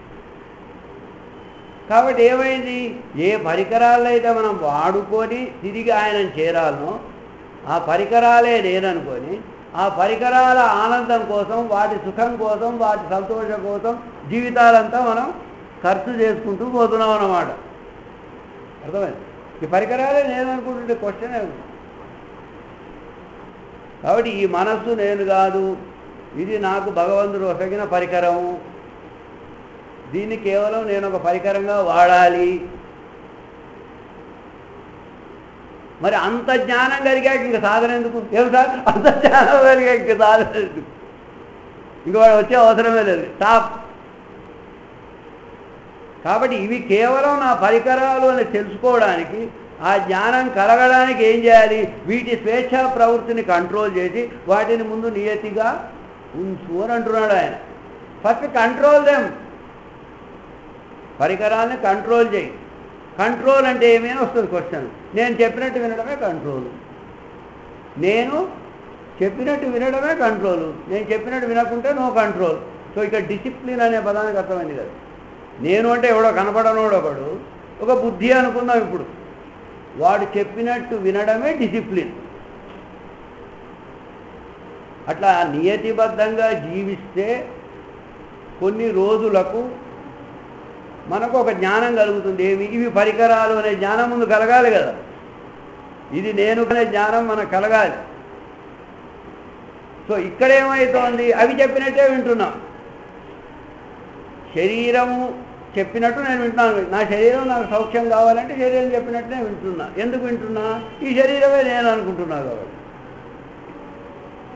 కాబట్టి ఏమైంది? ఏ పరికరాలు అయితే మనం వాడుకొని తిరిగి ఆయనను చేరాలనో ఆ పరికరాలే లేదనుకొని ఆ పరికరాల ఆనందం కోసం, వాటి సుఖం కోసం, వాటి సంతోషం కోసం జీవితాలంతా మనం ఖర్చు చేసుకుంటూ పోతున్నాం అన్నమాట. అర్థమైంది? ఈ పరికరాలే నేననుకుంటుంటే క్వశ్చనే ఉంది. కాబట్టి ఈ మనస్సు నేను కాదు, ఇది నాకు భగవంతుడు ఒసగిన పరికరము, దీన్ని కేవలం నేను ఒక పరికరంగా వాడాలి. మరి అంత జ్ఞానం కలిగాక ఇంక సాధన ఎందుకు? ఏం సార్ అంత జ్ఞానం కలిగాక ఇంక సాధన ఎందుకు? ఇంక వాడు వచ్చే అవసరమే లేదు. స్టాప్. కాబట్టి ఇవి కేవలం నా పరికరాలు అని తెలుసుకోవడానికి, ఆ జ్ఞానం కలగడానికి ఏం చేయాలి? వీటి స్వేచ్ఛా ప్రవృత్తిని కంట్రోల్ చేసి వాటిని ముందు నియతిగా ఉంచు అని అంటున్నాడు ఆయన. First control them. పరికరాలని కంట్రోల్ చేయి. కంట్రోల్ అంటే ఏమైనా వస్తుంది క్వశ్చన్. నేను చెప్పినట్టు వినడమే కంట్రోలు. నేను చెప్పినట్టు వినడమే కంట్రోలు. నేను చెప్పినట్టు వినకుంటే నో కంట్రోల్. సో ఇక్కడ డిసిప్లిన్ అనే పదానికి అర్థమైంది కదా. నేను అంటే ఎవడో కనపడనోడు ఒకడు, ఒక బుద్ధి అనుకుందాం. ఇప్పుడు వాడు చెప్పినట్టు వినడమే డిసిప్లిన్. అట్లా నియతిబద్ధంగా జీవిస్తే కొన్ని రోజులకు మనకు ఒక జ్ఞానం కలుగుతుంది. ఏమి? ఇవి పరికరాలు అనే జ్ఞానం ముందు కలగాలి కదా. ఇది నేను అనే జ్ఞానం మనకు కలగాలి. సో ఇక్కడ ఏమవుతోంది? అవి చెప్పినట్టే వింటున్నాం. శరీరము చెప్పినట్టు నేను వింటున్నాను. నా శరీరం నాకు సౌఖ్యం కావాలంటే శరీరం చెప్పినట్టు నేను వింటున్నా. ఎందుకు వింటున్నా? ఈ శరీరమే నేను అనుకుంటున్నా కాబట్టి.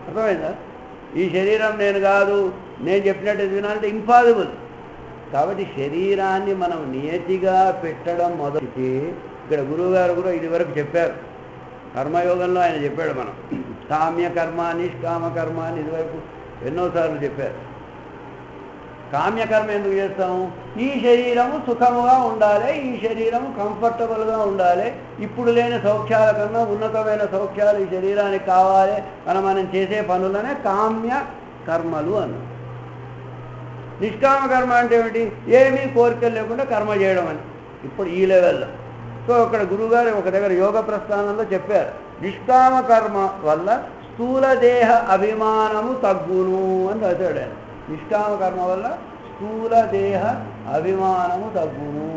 అర్థమైందా? ఈ శరీరం నేను కాదు, నేను చెప్పినట్టు వినాలంటే ఇంపాసిబుల్. కాబట్టి శరీరాన్ని మనం నియతిగా పెట్టడం మొదటి, ఇక్కడ గురువుగారు కూడా ఇది వరకు చెప్పారు, కర్మయోగంలో ఆయన చెప్పాడు. మనం కామ్య కర్మ నిష్కామ కర్మ అని ఇదివరకు ఎన్నోసార్లు చెప్పారు. కామ్యకర్మ ఎందుకు చేస్తాము? ఈ శరీరము సుఖముగా ఉండాలి, ఈ శరీరము కంఫర్టబుల్గా ఉండాలి, ఇప్పుడు లేని సౌఖ్యాల కన్నా ఉన్నతమైన సౌఖ్యాలు ఈ శరీరానికి కావాలి మనం మనం చేసే పనులనే కామ్య కర్మలు అన్న. నిష్కామ కర్మ అంటే ఏమిటి? ఏమీ కోరికలు లేకుండా కర్మ చేయడం అని. ఇప్పుడు ఈ లెవెల్లో సో అక్కడ గురువుగారు ఒక దగ్గర యోగ ప్రస్థానంలో చెప్పారు, నిష్కామ కర్మ వల్ల స్థూల దేహ అభిమానము తగ్గును అని రాశాడు ఆయన. నిష్కామ కర్మ వల్ల స్థూల దేహ అభిమానము తగ్గును.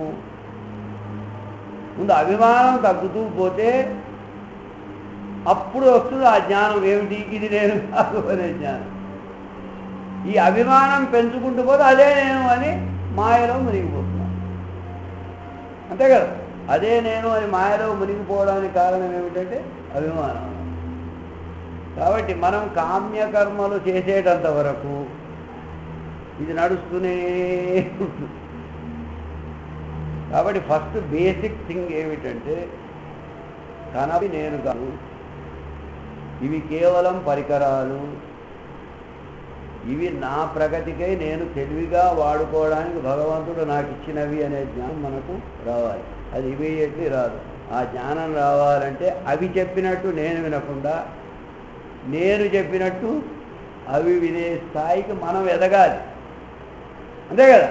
ముందు అభిమానం తగ్గుతూ పోతే అప్పుడు వస్తుంది ఆ జ్ఞానం. ఏమిటి? ఇది నేను కాదు అనే జ్ఞానం. ఈ అభిమానం పెంచుకుంటూ పోతే అదే నేను అని మాయలో మునిగిపోతున్నాను. అంతే కదా? అదే నేను అని మాయలో మునిగిపోవడానికి కారణం ఏమిటంటే అభిమానం. కాబట్టి మనం కామ్యకర్మలు చేసేటంత వరకు ఇది నడుస్తూనే ఉంటుంది. కాబట్టి ఫస్ట్ బేసిక్ థింగ్ ఏమిటంటే కనవి నేను కాదు, ఇవి కేవలం పరికరాలు, ఇవి నా ప్రగతికై నేను తెలివిగా వాడుకోవడానికి భగవంతుడు నాకు ఇచ్చినవి అనే జ్ఞానం మనకు రావాలి. అది ఇమీడియట్లీ రాదు. ఆ జ్ఞానం రావాలంటే అవి చెప్పినట్టు నేను వినకుండా నేను చెప్పినట్టు అవి వినే స్థాయికి మనం ఎదగాలి. అంతే కదా?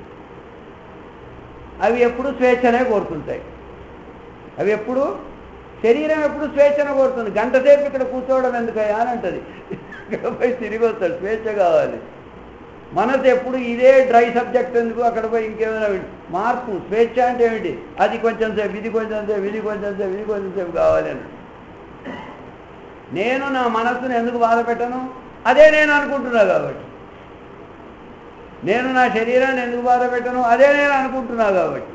అవి ఎప్పుడు స్వేచ్ఛనే కోరుతుంటాయి. అవి ఎప్పుడు శరీరం ఎప్పుడు స్వేచ్ఛను కోరుతుంది. గంట సేపు ఇక్కడ కూర్చోవడం ఎందుకయ్యా అని అంటది, ఇక్కడ పోయి తిరిగి వస్తాడు, స్వేచ్ఛ కావాలి. మనసు ఎప్పుడు ఇదే డ్రై సబ్జెక్ట్ ఎందుకు, అక్కడ పోయి ఇంకేమైనా మార్పు. స్వేచ్ఛ అంటే ఏమిటి? అది కొంచెం సేపు, ఇది కొంచెం సేపు, ఇది కొంచెం సేపు, ఇది కొంచెం సేపు కావాలి అని. నేను నా మనస్సును ఎందుకు బాధ పెట్టను? అదే నేను అనుకుంటున్నా కాబట్టి. నేను నా శరీరాన్ని ఎందుకు బాధ పెట్టను? అదే నేను అనుకుంటున్నా కాబట్టి.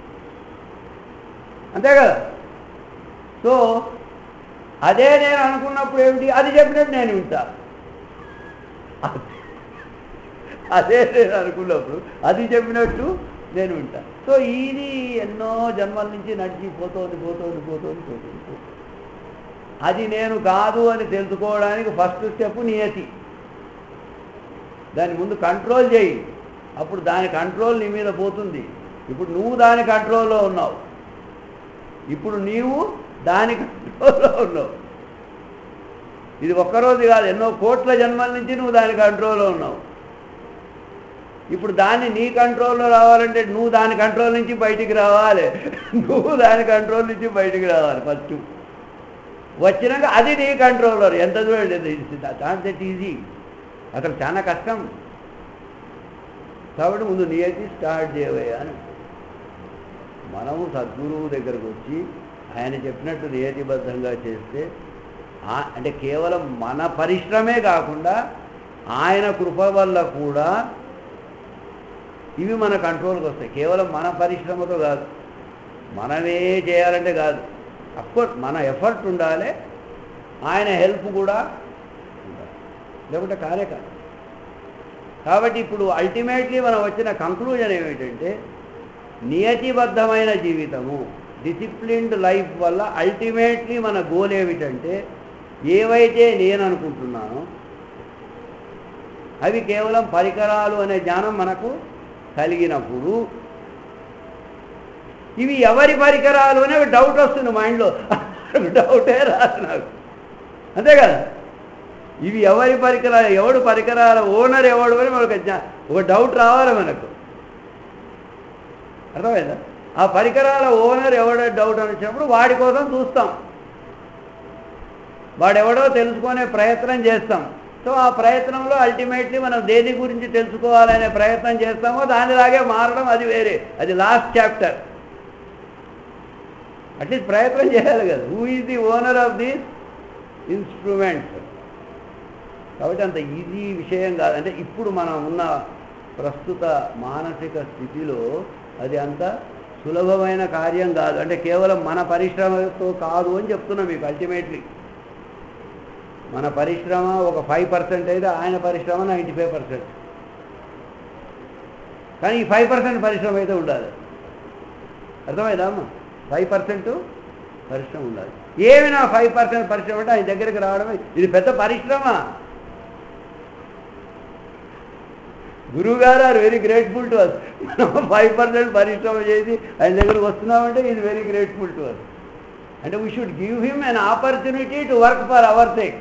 అంతే కదా? సో అదే నేను అనుకున్నప్పుడు ఏమిటి? అది చెప్పినట్టు నేను వింటా. అదే నేను అనుకున్నప్పుడు అది చెప్పినట్టు నేను వింటా. సో ఇది ఎన్నో జన్మల నుంచి నడిచి పోతోంది పోతోంది పోతోంది పోతోంది పోతుంది. అది నేను కాదు అని తెలుసుకోవడానికి ఫస్ట్ స్టెప్ నియతి. దాని ముందు కంట్రోల్ చేయి, అప్పుడు దాని కంట్రోల్ నీ మీద పోతుంది. ఇప్పుడు నువ్వు దాని కంట్రోల్లో ఉన్నావు, ఇప్పుడు నీవు దాని కంట్రోల్లో ఉన్నావు. ఇది ఒక్కరోజు కాదు, ఎన్నో కోట్ల జన్మల నుంచి నువ్వు దాని కంట్రోల్లో ఉన్నావు. ఇప్పుడు దాన్ని నీ కంట్రోల్లో రావాలంటే నువ్వు దాని కంట్రోల్ నుంచి బయటికి రావాలి. నువ్వు దాని కంట్రోల్ నుంచి బయటికి రావాలి ఫస్ట్. వచ్చినాక అది నీ కంట్రోలర్. ఎంత చూడండి, నాట్ దట్ ఈజీ, అసలు చాలా కష్టం. కాబట్టి ముందు నియతి స్టార్ట్ చేయవయ్యా అని మనము సద్గురువు దగ్గరకు వచ్చి ఆయన చెప్పినట్టు నియతిబద్ధంగా చేస్తే, అంటే కేవలం మన పరిశ్రమే కాకుండా ఆయన కృప వల్ల కూడా ఇవి మన కంట్రోల్కి వస్తాయి. కేవలం మన పరిశ్రమతో కాదు, మనమే చేయాలంటే కాదు. అఫ్కోర్స్ మన ఎఫర్ట్ ఉండాలి, ఆయన హెల్ప్ కూడా ఉండాలి, లేకుంటే కాలే కాదు. కాబట్టి ఇప్పుడు అల్టిమేట్లీ మనం వచ్చిన కంక్లూజన్ ఏమిటంటే, నియతిబద్ధమైన జీవితము, డిసిప్లిన్డ్ లైఫ్ వల్ల అల్టిమేట్లీ మన గోల్ ఏమిటంటే, ఏవైతే నేను అనుకుంటున్నానో అవి కేవలం పరికరాలు అనే జ్ఞానం మనకు కలిగినప్పుడు, ఇవి ఎవరి పరికరాలు అనే డౌట్ వస్తుంది మైండ్లో. డౌటే రాదు నాకు, అంతే కదా? ఇవి ఎవరి పరికరాలు, ఎవడు పరికరాల ఓనర్ ఎవడు అని మనకు ఒక డౌట్ రావాలి మనకు. అర్థమైందా? ఆ పరికరాల ఓనర్ ఎవడో డౌట్ అని వచ్చినప్పుడు వాడి కోసం చూస్తాం, వాడెవడో తెలుసుకునే ప్రయత్నం చేస్తాం. సో ఆ ప్రయత్నంలో అల్టిమేట్లీ మనం దేని గురించి తెలుసుకోవాలనే ప్రయత్నం చేస్తామో దానిలాగే మారడం, అది వేరే, అది లాస్ట్ చాప్టర్. అట్లీస్ట్ ప్రయత్నం చేయాలి కదా. Who is the owner of these instruments? కాబట్టి అంత ఈజీ విషయం కాదు. అంటే ఇప్పుడు మనం ఉన్న ప్రస్తుత మానసిక స్థితిలో అది అంత సులభమైన కార్యం కాదు. అంటే కేవలం మన పరిశ్రమతో కాదు అని చెప్తున్నా మీకు. అల్టిమేట్లీ మన పరిశ్రమ ఒక ఫైవ్ పర్సెంట్ అయితే ఆయన పరిశ్రమ నైంటీ ఫైవ్ పర్సెంట్ కానీ ఈ ఫైవ్ పర్సెంట్ పరిశ్రమ అయితే ఉండాలి. అర్థమైందా అమ్మ? ఫైవ్ పర్సెంట్ పరిశ్రమ ఉండాలి. ఏమి నా ఫైవ్ పర్సెంట్ పరిశ్రమ అంటే ఆయన దగ్గరికి రావడమే ఇది పెద్ద పరిశ్రమ. గురువు గారు are very grateful to us. మనం ఫైవ్ పర్సెంట్ పరిశ్రమ చేసి ఆయన దగ్గరకు వస్తున్నామంటే is very grateful to us. అంటే we should give him an opportunity to work for our sake.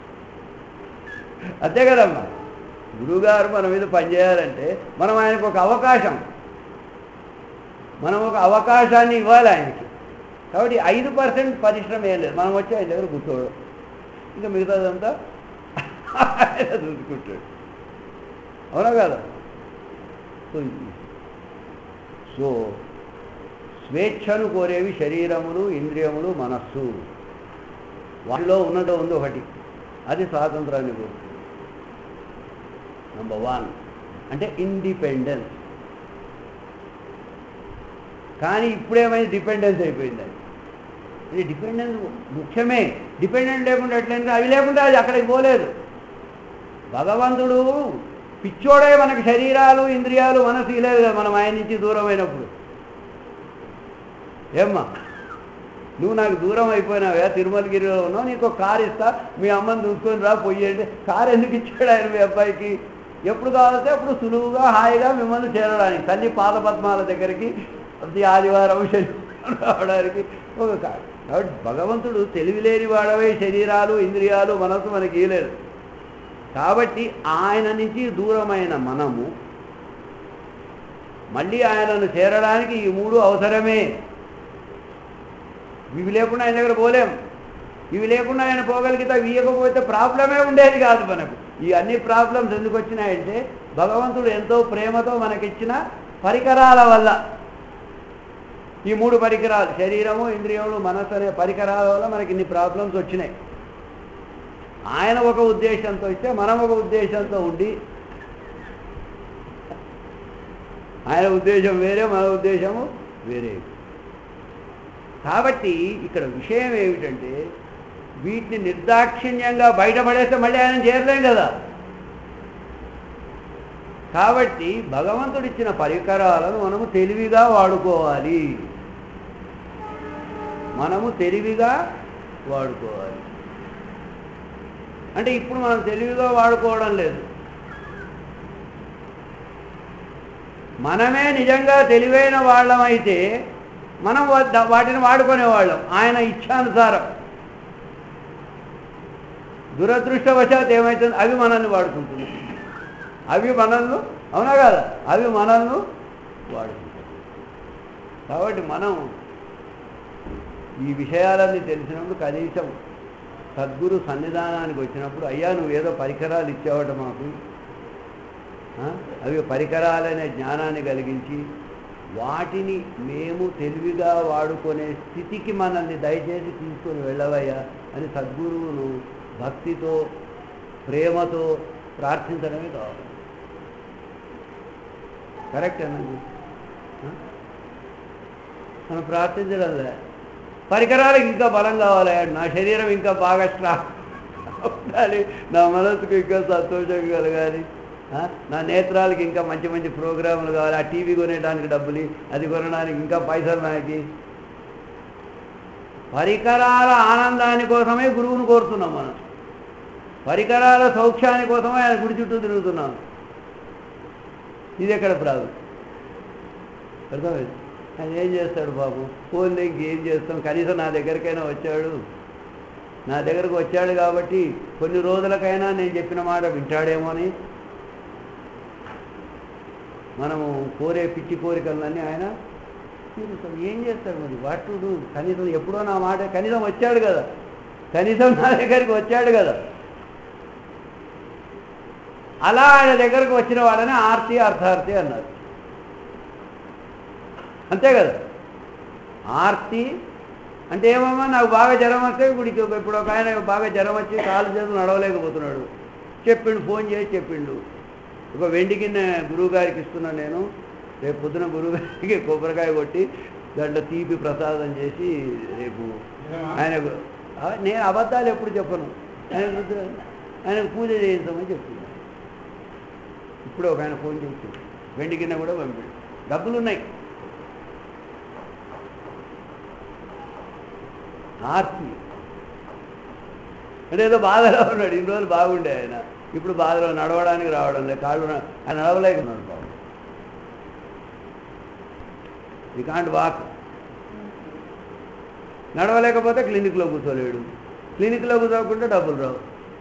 అంతే కదమ్మా? గురువుగారు మన మీద పనిచేయాలంటే మనం ఆయనకు ఒక అవకాశం మనం ఒక అవకాశాన్ని ఇవ్వాలి ఆయనకి. కాబట్టి ఐదు పర్సెంట్ పరిశ్రమ ఏం లేదు. మనం వచ్చి ఆయన దగ్గర కూర్చోవడం, ఇంకా మిగతాదంతా ఆయన చూసుకుంటాడు. అవునా కదా? సో సో స్వేచ్ఛను కోరేవి శరీరములు, ఇంద్రియములు, మనస్సు. వాటిలో ఉన్నదో ఉంది ఒకటి, అది స్వాతంత్రాన్ని కోరుతుంది. నంబర్ వన్ అంటే ఇండిపెండెన్స్. కానీ ఇప్పుడేమైంది? డిపెండెన్స్ అయిపోయిందండి. ఇది డిపెండెన్స్ ముఖ్యమే. డిపెండెంట్ లేకుండా ఎట్లయింది? అవి లేకుండా అది అక్కడికి పోలేదు. భగవంతుడు పిచ్చోడే మనకు శరీరాలు, ఇంద్రియాలు, మనసు లేదు కదా మనం ఆయన నుంచి దూరం అయినప్పుడు. ఏమ్మా నువ్వు నాకు దూరం అయిపోయినావా? తిరుమలగిరిలో ఉన్నావు, నీకు ఒక కారు ఇస్తా, మీ అమ్మని చూసుకొని రా పోయేయండి. కారు ఎందుకు ఇచ్చాడు ఆయన మీ అబ్బాయికి? ఎప్పుడు కావాలంటే అప్పుడు సులువుగా హాయిగా మిమ్మల్ని చేరడానికి, తల్లి పాదపద్మాల దగ్గరికి ప్రతి ఆదివారం శరీరం రావడానికి ఒక కారు. కాబట్టి భగవంతుడు తెలివిలేని వాడవే శరీరాలు, ఇంద్రియాలు, మనసు మనకి ఇవ్వలేదు. కాబట్టి ఆయన నుంచి దూరమైన మనము మళ్ళీ ఆయనను చేరడానికి ఈ మూడు అవసరమే. ఇవి లేకుండా ఆయన దగ్గర పోలేం. ఇవి లేకుండా ఆయన పోగలిగితే ఇవ్వకపోతే ప్రాబ్లమే ఉండేది కాదు మనకు. ఈ అన్ని ప్రాబ్లమ్స్ ఎందుకు వచ్చినాయంటే భగవంతుడు ఎంతో ప్రేమతో మనకిచ్చిన పరికరాల వల్ల. ఈ మూడు పరికరాలు శరీరము, ఇంద్రియములు, మనసు అనే పరికరాల వల్ల మనకి ఇన్ని ప్రాబ్లమ్స్ వచ్చినాయి. ఆయన ఒక ఉద్దేశంతో ఇస్తే మనం ఒక ఉద్దేశంతో ఉండి, ఆయన ఉద్దేశం వేరే, మన ఉద్దేశము వేరే. కాబట్టి ఇక్కడ విషయం ఏమిటంటే వీటిని నిర్దాక్షిణ్యంగా బయటపడేస్తే మళ్ళీ ఆయన చేరలేం కదా. కాబట్టి భగవంతుడు ఇచ్చిన పరికరాలను మనము తెలివిగా వాడుకోవాలి. మనము తెలివిగా వాడుకోవాలి అంటే ఇప్పుడు మనం తెలివిగా వాడుకోవడం లేదు. మనమే నిజంగా తెలివైన వాళ్ళమైతే మనం వాటిని వాడుకునేవాళ్ళం ఆయన ఇచ్ఛానుసారం. దురదృష్టవశాత్ ఏమవుతుంది? అవి మనల్ని వాడుకుంటుంది. అవి మనల్ని, అవునా కదా, అవి మనల్ని వాడుకుంటాయి. కాబట్టి మనం ఈ విషయాలన్నీ తెలిసినప్పుడు కనీసం సద్గురు సన్నిధానానికి వచ్చినప్పుడు, అయ్యా నువ్వేదో పరికరాలు ఇచ్చావట మాకు, అవి పరికరాలనే జ్ఞానాన్ని కలిగించి వాటిని మేము తెలివిగా వాడుకునే స్థితికి మనల్ని దయచేసి తీసుకొని వెళ్ళవయ్యా అని సద్గురువును భక్తితో, ప్రేమతో ప్రార్థించడమే కావాలి. కరెక్ట్ అన్నది మనం ప్రార్థించడంలే. పరికరాలకు ఇంకా బలం కావాలి, నా శరీరం ఇంకా బాగా స్ట్రాంగ్ ఉండాలి, నా మనసుకు ఇంకా సంతోషం కలగాలి, నా నేత్రాలకి ఇంకా మంచి మంచి ప్రోగ్రాములు కావాలి, ఆ టీవీ కొనేయడానికి డబ్బులు, అది కొనడానికి ఇంకా పైసలు మనకి. పరికరాల ఆనందాని కోసమే గురువును కోరుతున్నాం మనం. పరికరాల సౌఖ్యాని కోసమే ఆయన గుడి చుట్టూ తిరుగుతున్నాం. ఇది ఎక్కడ ప్రాబ్లం? అర్థమైంది? ఆయన ఏం చేస్తాడు బాబు? ఫోన్ ఇంకేం చేస్తాం, కనీసం నా దగ్గరికైనా వచ్చాడు, నా దగ్గరకు వచ్చాడు కాబట్టి కొన్ని రోజులకైనా నేను చెప్పిన మాట వింటాడేమో అని మనము కోరే పిచ్చి కోరికలన్నీ ఆయన తీరుతాడు. ఏం చేస్తాడు మరి? వాటుడు కనీసం ఎప్పుడో నా మాట, కనీసం వచ్చాడు కదా, కనీసం నా దగ్గరికి వచ్చాడు కదా. అలా ఆయన దగ్గరకు వచ్చిన వాళ్ళని ఆర్తి అర్థార్థి అన్నారు. అంతే కదా? ఆర్తి అంటే ఏమమ్మా, నాకు బాగా జ్వరం వస్తే గుడికి, ఇప్పుడు ఒక ఆయన బాగా జ్వరం వచ్చి కాలు చేతులు నడవలేకపోతున్నాడు, చెప్పిండు, ఫోన్ చేసి చెప్పిండు, ఒక వెండి గిన్నె గురువు గారికి ఇస్తున్నాను నేను, రేపు పొద్దున గురువు గారికి కొబ్బరికాయ కొట్టి దాంట్లో తీపి ప్రసాదం చేసి రేపు ఆయన. నేను అబద్ధాలు ఎప్పుడు చెప్పను, ఆయన రుద్రాలు ఆయనకు పూజ చేయించమని చెప్తున్నారు. ఇప్పుడు ఒక ఆయన ఫోన్ చేసి వెండి కింద కూడా పంపాడు, డబ్బులు ఉన్నాయి. ఆర్తి అంటే ఏదో బాధలో ఉన్నాడు, ఇన్ని రోజులు బాగుండే ఆయన, ఇప్పుడు బాధలో నడవడానికి రావడం లేదు, కాళ్ళు ఆయన నడవలేకున్నాడు. బాబు ఈ కాంట్ వాక్, నడవలేకపోతే క్లినిక్లో కూర్చోలేడు, క్లినిక్లో కూర్చోకుంటే డబ్బులు రావు.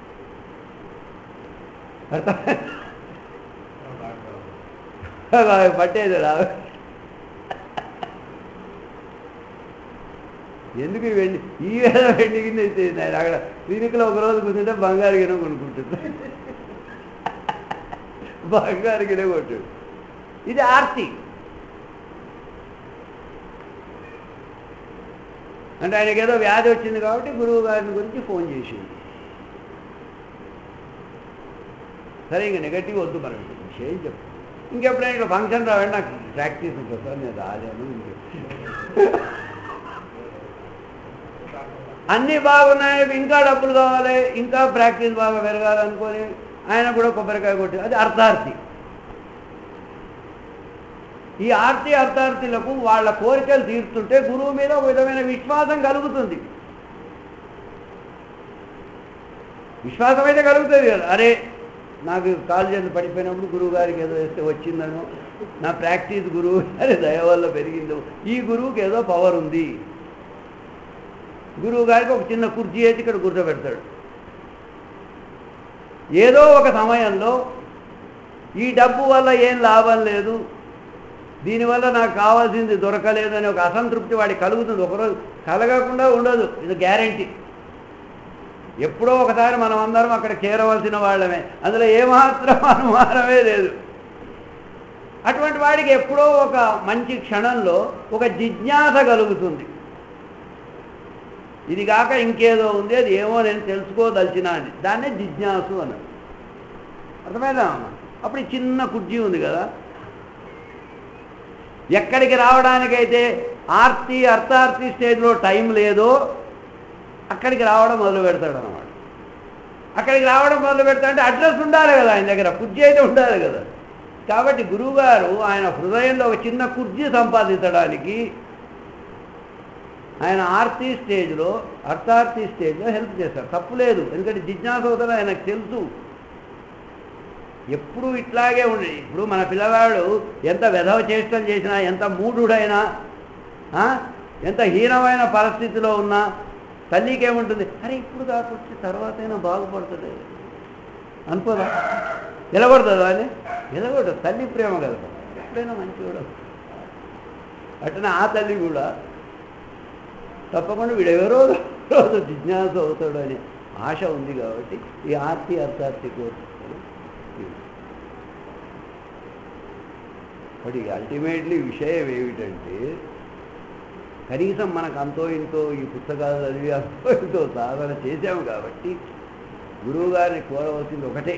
పట్టేది రావు. ఎందుకు వెండి ఈ వేళ వెండి కింద అయితే ఆయన అక్కడ క్లినిక్లో ఒక రోజు కూర్చుంటే బంగారు గిన్నె కొనుక్కుంటుంది, బంగారు గిన్నె కొట్టాడు. ఇది ఆర్తి. అంటే ఆయనకి ఏదో వ్యాధి వచ్చింది కాబట్టి గురువు గారిని గురించి ఫోన్ చేసింది. సరే ఇంక నెగటివ్ వద్దు మనం విషయం చెప్పు, ఇంకెప్పుడైనా ఇక్కడ ఫంక్షన్ రావండి నాకు ప్రాక్టీస్ ఉంటుంది సార్, నేను రాలేను. అన్నీ బాగున్నాయి, ఇంకా డబ్బులు కావాలి, ఇంకా ప్రాక్టీస్ బాగా పెరగాలనుకొని ఆయన కూడా కొబ్బరికాయ కొట్టి, అది అర్థార్థి. ఈ ఆర్తి అర్థార్థులకు వాళ్ళ కోరికలు తీరుతుంటే గురువు మీద ఒక విధమైన విశ్వాసం కలుగుతుంది. విశ్వాసం అయితే కలుగుతుంది కదా, అరే నాకు కాలేజీ పడిపోయినప్పుడు గురువు గారికి ఏదో వేస్తే వచ్చిందనో, నా ప్రాక్టీస్ గురువు గారి దయ వల్ల పెరిగిందో, ఈ గురువుకి ఏదో పవర్ ఉంది. గురువు గారికి ఒక చిన్న కుర్చీ వేసి ఇక్కడ కూర్చోబెడతాడు. ఏదో ఒక సమయంలో ఈ డబ్బు వల్ల ఏం లాభం లేదు, దీనివల్ల నాకు కావాల్సింది దొరకలేదు అనే ఒక అసంతృప్తి వాడికి కలుగుతుంది. ఒకరోజు కలగకుండా ఉండదు, ఇది గ్యారంటీ. ఎప్పుడో ఒకసారి మనం అందరం అక్కడ చేరవలసిన వాళ్ళమే, అందులో ఏమాత్రం అనుమానమే లేదు. అటువంటి వాడికి ఎప్పుడో ఒక మంచి క్షణంలో ఒక జిజ్ఞాస కలుగుతుంది, ఇది కాక ఇంకేదో ఉంది, అది ఏమో నేను తెలుసుకోదలిచిన అని. దాన్నే జిజ్ఞాసు అన్నాడు. అర్థమైందా? అప్పుడు చిన్న కుర్చీ ఉంది కదా, ఎక్కడికి రావడానికైతే ఆర్తి అర్థార్థి స్టేజ్లో టైం లేదో అక్కడికి రావడం మొదలు పెడతాడు అన్నమాట. అక్కడికి రావడం మొదలు పెడతా అంటే అడ్రస్ ఉండాలి కదా ఆయన దగ్గర, కుర్చీ అయితే ఉండాలి కదా. కాబట్టి గురువుగారు ఆయన హృదయంలో ఒక చిన్న కుర్చీ సంపాదించడానికి ఆయన ఆర్తి స్టేజ్లో అర్థార్థి స్టేజ్లో హెల్ప్ చేస్తారు. తప్పు లేదు, ఎందుకంటే జిజ్ఞాస అవుతారో ఆయనకు తెలుసు. ఎప్పుడు ఇట్లాగే ఉండి, ఇప్పుడు మన పిల్లవాడు ఎంత వెధవ చేష్టలు చేసినా, ఎంత మూఢుడైనా, ఎంత హీనమైన పరిస్థితిలో ఉన్నా తల్లికి ఏముంటుంది, అరే ఇప్పుడు కాకపోతే తర్వాత అయినా బాగుపడుతుంది అనుకోదా? నిలబడుతుందా అని నిలబడదు. తల్లి ప్రేమ కదా, ఎప్పుడైనా మంచివాడు. అట్లనే ఆ తల్లి కూడా తప్పకుండా వీడెవరో రోజు జిజ్ఞాస అవుతాడు అనే ఆశ ఉంది. కాబట్టి ఈ ఆర్తి అర్థార్థి కోర్సు బట్ అల్టిమేట్లీ విషయం ఏమిటంటే, కనీసం మనకు అంతో ఇంతో ఈ పుస్తకాలు చదివి అంతో ఇంతో సాధన చేశాము కాబట్టి గురువుగారిని కోరవలసింది ఒకటే,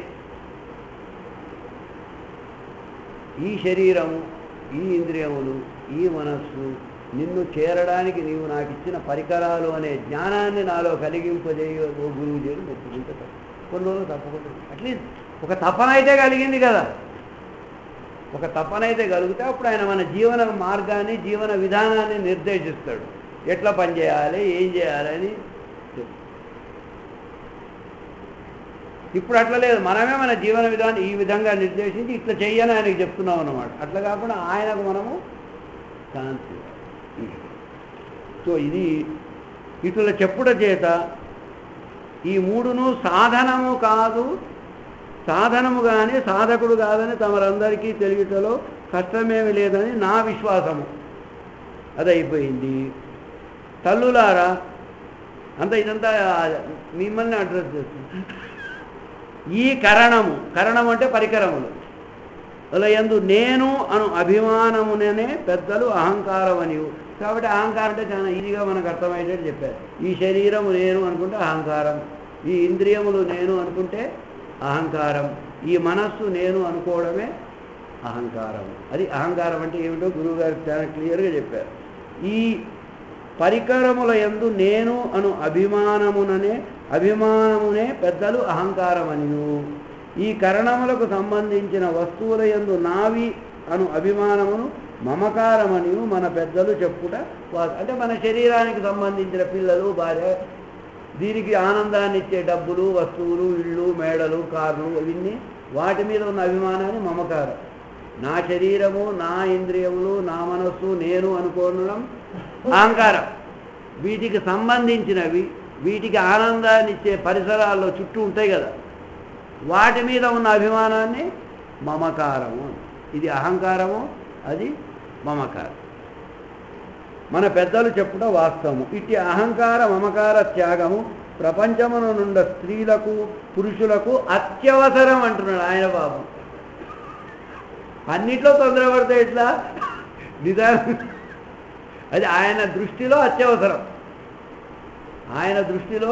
ఈ శరీరము, ఈ ఇంద్రియములు, ఈ మనస్సు నిన్ను చేరడానికి నీవు నాకు ఇచ్చిన పరికరాలు అనే జ్ఞానాన్ని నాలో కలిగింపజేయ ఓ గురువు చేరి మెచ్చుకుంటే తప్ప కొన్ని రోజులు తప్పకుండా అట్లీస్ట్ ఒక తపన అయితే కలిగింది కదా. ఒక తపన అయితే కలిగితే అప్పుడు ఆయన మన జీవన మార్గాన్ని, జీవన విధానాన్ని నిర్దేశిస్తాడు. ఎట్లా పనిచేయాలి, ఏం చేయాలని. ఇప్పుడు అట్లా లేదు, మనమే మన జీవన విధానం ఈ విధంగా నిర్దేశించి ఇట్లా చెయ్యని ఆయనకి చెప్తున్నాం అన్నమాట. అట్లా కాకుండా ఆయనకు మనము శాంతి. సో ఇది ఇట్లా చెప్పుట చేత ఈ మూడును సాధనము కాదు, సాధనము కానీ సాధకుడు కాదని తమరందరికీ తెలియటలో కష్టమేమి లేదని నా విశ్వాసము. అదైపోయింది. తల్లులారా, అంత ఇదంతా మిమ్మల్ని అడ్రస్ చేస్తుంది. ఈ కరణము, కరణం అంటే పరికరములు, అలా ఎందు నేను అను అభిమానముననే పెద్దలు అహంకారం అని. కాబట్టి అహంకారం అంటే చాలా ఈజీగా మనకు అర్థమయ్యేటట్టు చెప్పారు. ఈ శరీరము నేను అనుకుంటే అహంకారం, ఈ ఇంద్రియములు నేను అనుకుంటే అహంకారం, ఈ మనస్సు నేను అనుకోవడమే అహంకారం. అది అహంకారం అంటే ఏమిటో గురువుగారు చాలా క్లియర్గా చెప్పారు. ఈ పరికరముల యందు నేను అను అభిమానముననే అభిమానమునే పెద్దలు అహంకారమనియు ఈ కరణములకు సంబంధించిన వస్తువుల యందు నావి అను అభిమానమును మమకారమనియు మన పెద్దలు చెప్పుట అంటే మన శరీరానికి సంబంధించిన పిల్లలు భార్య దీనికి ఆనందాన్ని ఇచ్చే డబ్బులు వస్తువులు ఇళ్ళు మేడలు కార్లు ఇవన్నీ వాటి మీద ఉన్న అభిమానాన్ని మమకారం నా శరీరము నా ఇంద్రియములు నా మనస్సు నేను అనుకోవడం అహంకారం వీటికి సంబంధించినవి వీటికి ఆనందాన్ని ఇచ్చే పరిసరాల్లో చుట్టూ ఉంటాయి కదా వాటి మీద ఉన్న అభిమానాన్ని మమకారము ఇది అహంకారము అది మమకారం మన పెద్దలు చెప్పుట వాస్తవము ఇట్టి అహంకార మమకార త్యాగము ప్రపంచమున నుండ స్త్రీలకు పురుషులకు అత్యవసరం అంటున్నాడు ఆయన బాబు అన్నిట్లో తొందరపడితే ఇట్లా నిదానం అది ఆయన దృష్టిలో అత్యవసరం ఆయన దృష్టిలో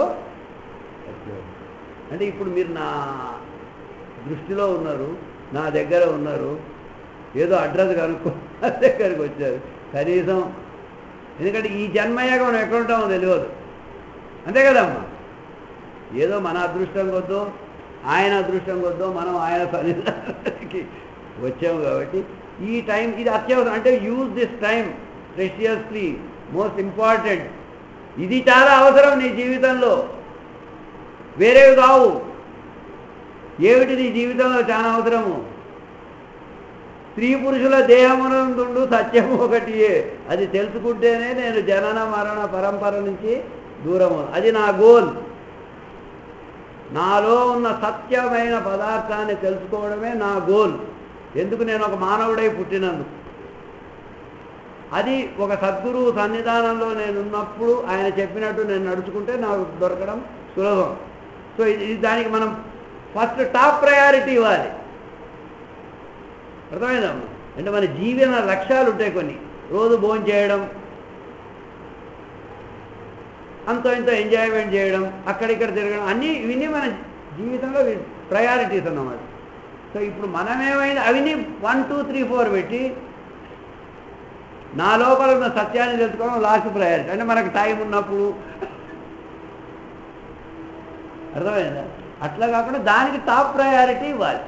అంటే ఇప్పుడు మీరు నా దృష్టిలో ఉన్నారు నా దగ్గర ఉన్నారు ఏదో అడ్రస్ కనుక్కో నా దగ్గరికి వచ్చారు కనీసం ఎందుకంటే ఈ జన్మయ్యాక మనం ఎక్కడ ఉంటామో తెలియదు అంతే కదమ్మా ఏదో మన అదృష్టం కొద్దో ఆయన అదృష్టం కొద్దో మనం ఆయన సన్నిధానానికి వచ్చాము కాబట్టి ఈ టైం ఇది అత్యవసరం అంటే use this time preciously most important ఇది చాలా అవసరం నీ జీవితంలో వేరేవి కావు ఏమిటి నీ జీవితంలో చాలా అవసరము స్త్రీ పురుషుల దేహమునందుండు సత్యము ఒకటియే అది తెలుసుకుంటేనే నేను జనన మరణ పరంపర నుంచి దూరము అది నా గోల్ నాలో ఉన్న సత్యమైన పదార్థాన్ని తెలుసుకోవడమే నా గోల్ ఎందుకు నేను ఒక మానవుడై పుట్టినందుకు అది ఒక సద్గురువు సన్నిధానంలో నేను ఉన్నప్పుడు ఆయన చెప్పినట్టు నేను నడుచుకుంటే నాకు దొరకడం సులభం సో ఇది దానికి మనం ఫస్ట్ టాప్ ప్రయారిటీ ఇవ్వాలి అర్థమైందమ్మా అంటే మన జీవన లక్ష్యాలు ఉంటాయి కొన్ని రోజు భోజనం చేయడం అంతో ఇంతో ఎంజాయ్మెంట్ చేయడం అక్కడిక్కడ తిరగడం అన్నీ ఇవన్నీ మన జీవితంలో ప్రయారిటీస్ అన్నమాట సో ఇప్పుడు మనమేమైంది అవన్నీ వన్ టూ త్రీ ఫోర్ పెట్టి నా లోపల ఉన్న సత్యాన్ని తెలుసుకోవడం లాస్ట్ ప్రయారిటీ అంటే మనకు టైం ఉన్నప్పుడు అర్థమైందా అట్లా కాకుండా దానికి టాప్ ప్రయారిటీ ఇవ్వాలి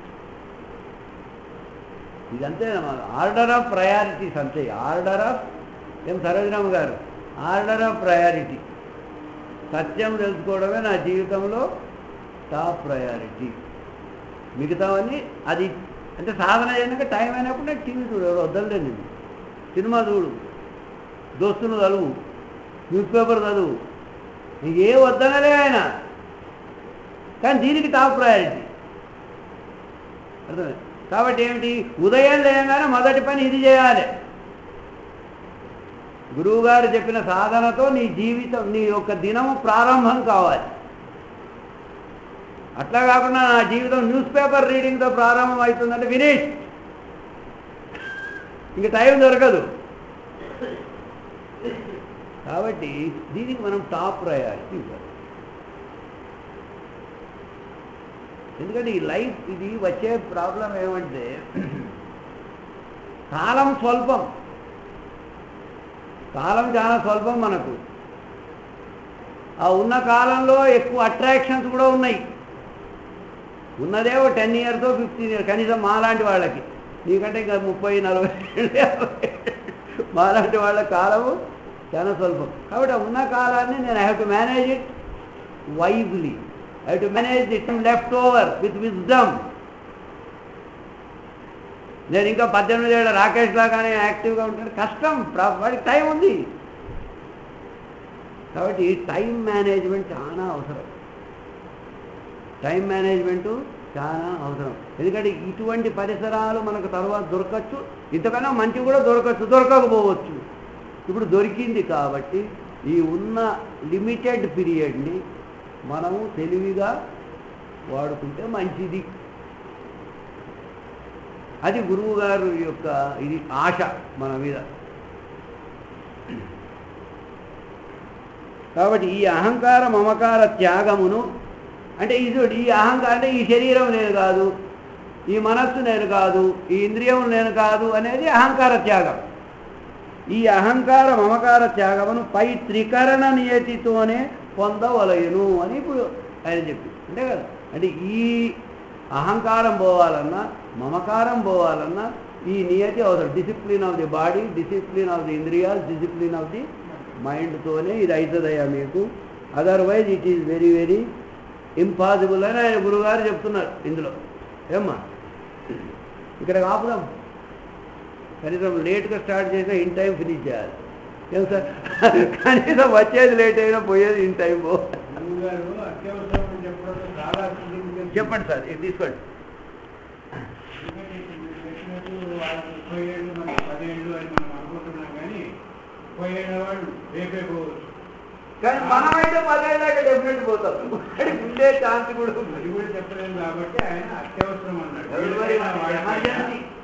ఇదంతే ఆర్డర్ ఆఫ్ ప్రయారిటీస్ అంతే ఆర్డర్ ఆఫ్ ఎం సరోజరామ్ గారు ఆర్డర్ ఆఫ్ ప్రయారిటీ సత్యం తెలుసుకోవడమే నా జీవితంలో టాప్ ప్రయారిటీ మిగతావన్నీ అది అంటే సాధన అయినాక టైం అయినప్పుడు నేను టీవీ చూడు ఎవరు వద్దలేండి సినిమా చూడు దోస్తులు చదువు న్యూస్ పేపర్ చదువు ఏ వద్దనలే ఆయన కానీ దీనికి టాప్ ప్రయారిటీ అర్థమైంది కాబట్టి ఏమిటి ఉదయం లేగానే మొదటి పని ఇది చేయాలి గురువుగారు చెప్పిన సాధనతో నీ జీవితం నీ యొక్క దినము ప్రారంభం కావాలి అట్లా కాకుండా నా జీవితం న్యూస్ పేపర్ రీడింగ్తో ప్రారంభం అవుతుందంటే ఫినిష్ ఇంక టైం దొరకదు కాబట్టి దీనికి మనం టాప్ ప్రయారిటీ ఇవ్వాలి ఎందుకంటే ఈ లైఫ్ ఇది వచ్చే ప్రాబ్లం ఏమంటే కాలం స్వల్పం కాలం చాలా స్వల్పం మనకు ఆ ఉన్న కాలంలో ఎక్కువ అట్రాక్షన్స్ కూడా ఉన్నాయి ఉన్నదే ఒక టెన్ ఇయర్స్ ఫిఫ్టీన్ ఇయర్స్ కనీసం మాలాంటి వాళ్ళకి నీకంటే ఇంకా ముప్పై నలభై మాలాంటి వాళ్ళ కాలము చాలా స్వల్పం కాబట్టి ఆ ఉన్న కాలాన్ని నేను I have to manage it wisely I have to manage it left over with wisdom. నేను ఇంకా పద్దెనిమిది ఏళ్ళ రాకేష్ లాగానే యాక్టివ్గా ఉంటాను కష్టం వాడికి టైం ఉంది కాబట్టి టైం మేనేజ్మెంట్ చాలా అవసరం టైం మేనేజ్మెంటు చాలా అవసరం ఎందుకంటే ఇటువంటి పరిసరాలు మనకు తర్వాత దొరకచ్చు ఇంతకన్నా మంచి కూడా దొరకచ్చు దొరకకపోవచ్చు ఇప్పుడు దొరికింది కాబట్టి ఈ ఉన్న లిమిటెడ్ పీరియడ్ని మనము తెలివిగా వాడుకుంటే మంచిది అది గురువు గారు యొక్క ఇది ఆశ మన మీద కాబట్టి ఈ అహంకార మమకార త్యాగమును అంటే ఇది ఈ అహంకారం అంటే ఈ శరీరం నేను కాదు ఈ మనస్సు నేను కాదు ఈ ఇంద్రియం నేను కాదు అనేది అహంకార త్యాగం ఈ అహంకార మమకార త్యాగమును పై త్రికరణ నియతితోనే పొందవలయును అని ఇప్పుడు ఆయన చెప్పి అంతే కదా. అంటే ఈ అహంకారం పోవాలన్నా మమకారం పోవాలన్నా ఈ నియతి అవసరం. Discipline of the body, discipline of the ఇంద్రియాస్, డిసిప్లిన్ ఆఫ్ ది మైండ్తోనే ఇది అవుతుందయ్యా మీకు. Otherwise it is very very impossible అని ఆయన గురుగారు చెప్తున్నారు ఇందులో. ఏమ్మా ఇక్కడ ఆపుదాం, కనీసం లేట్గా స్టార్ట్ చేసినా ఇన్ టైం ఫినిష్ చేయాలి. ఏం సార్, కనీసం వచ్చేది లేట్ అయినా పోయేది ఇన్ టైం పో. చెప్పండి సార్, ఇది తీసుకోండి. కానీ మనమైతే పదేళ్ళకి డెఫినెట్ పోతాం, ఉండే ఛాన్స్ కూడా చెప్పలేదు కాబట్టి ఆయన అత్యవసరం అన్నాడు.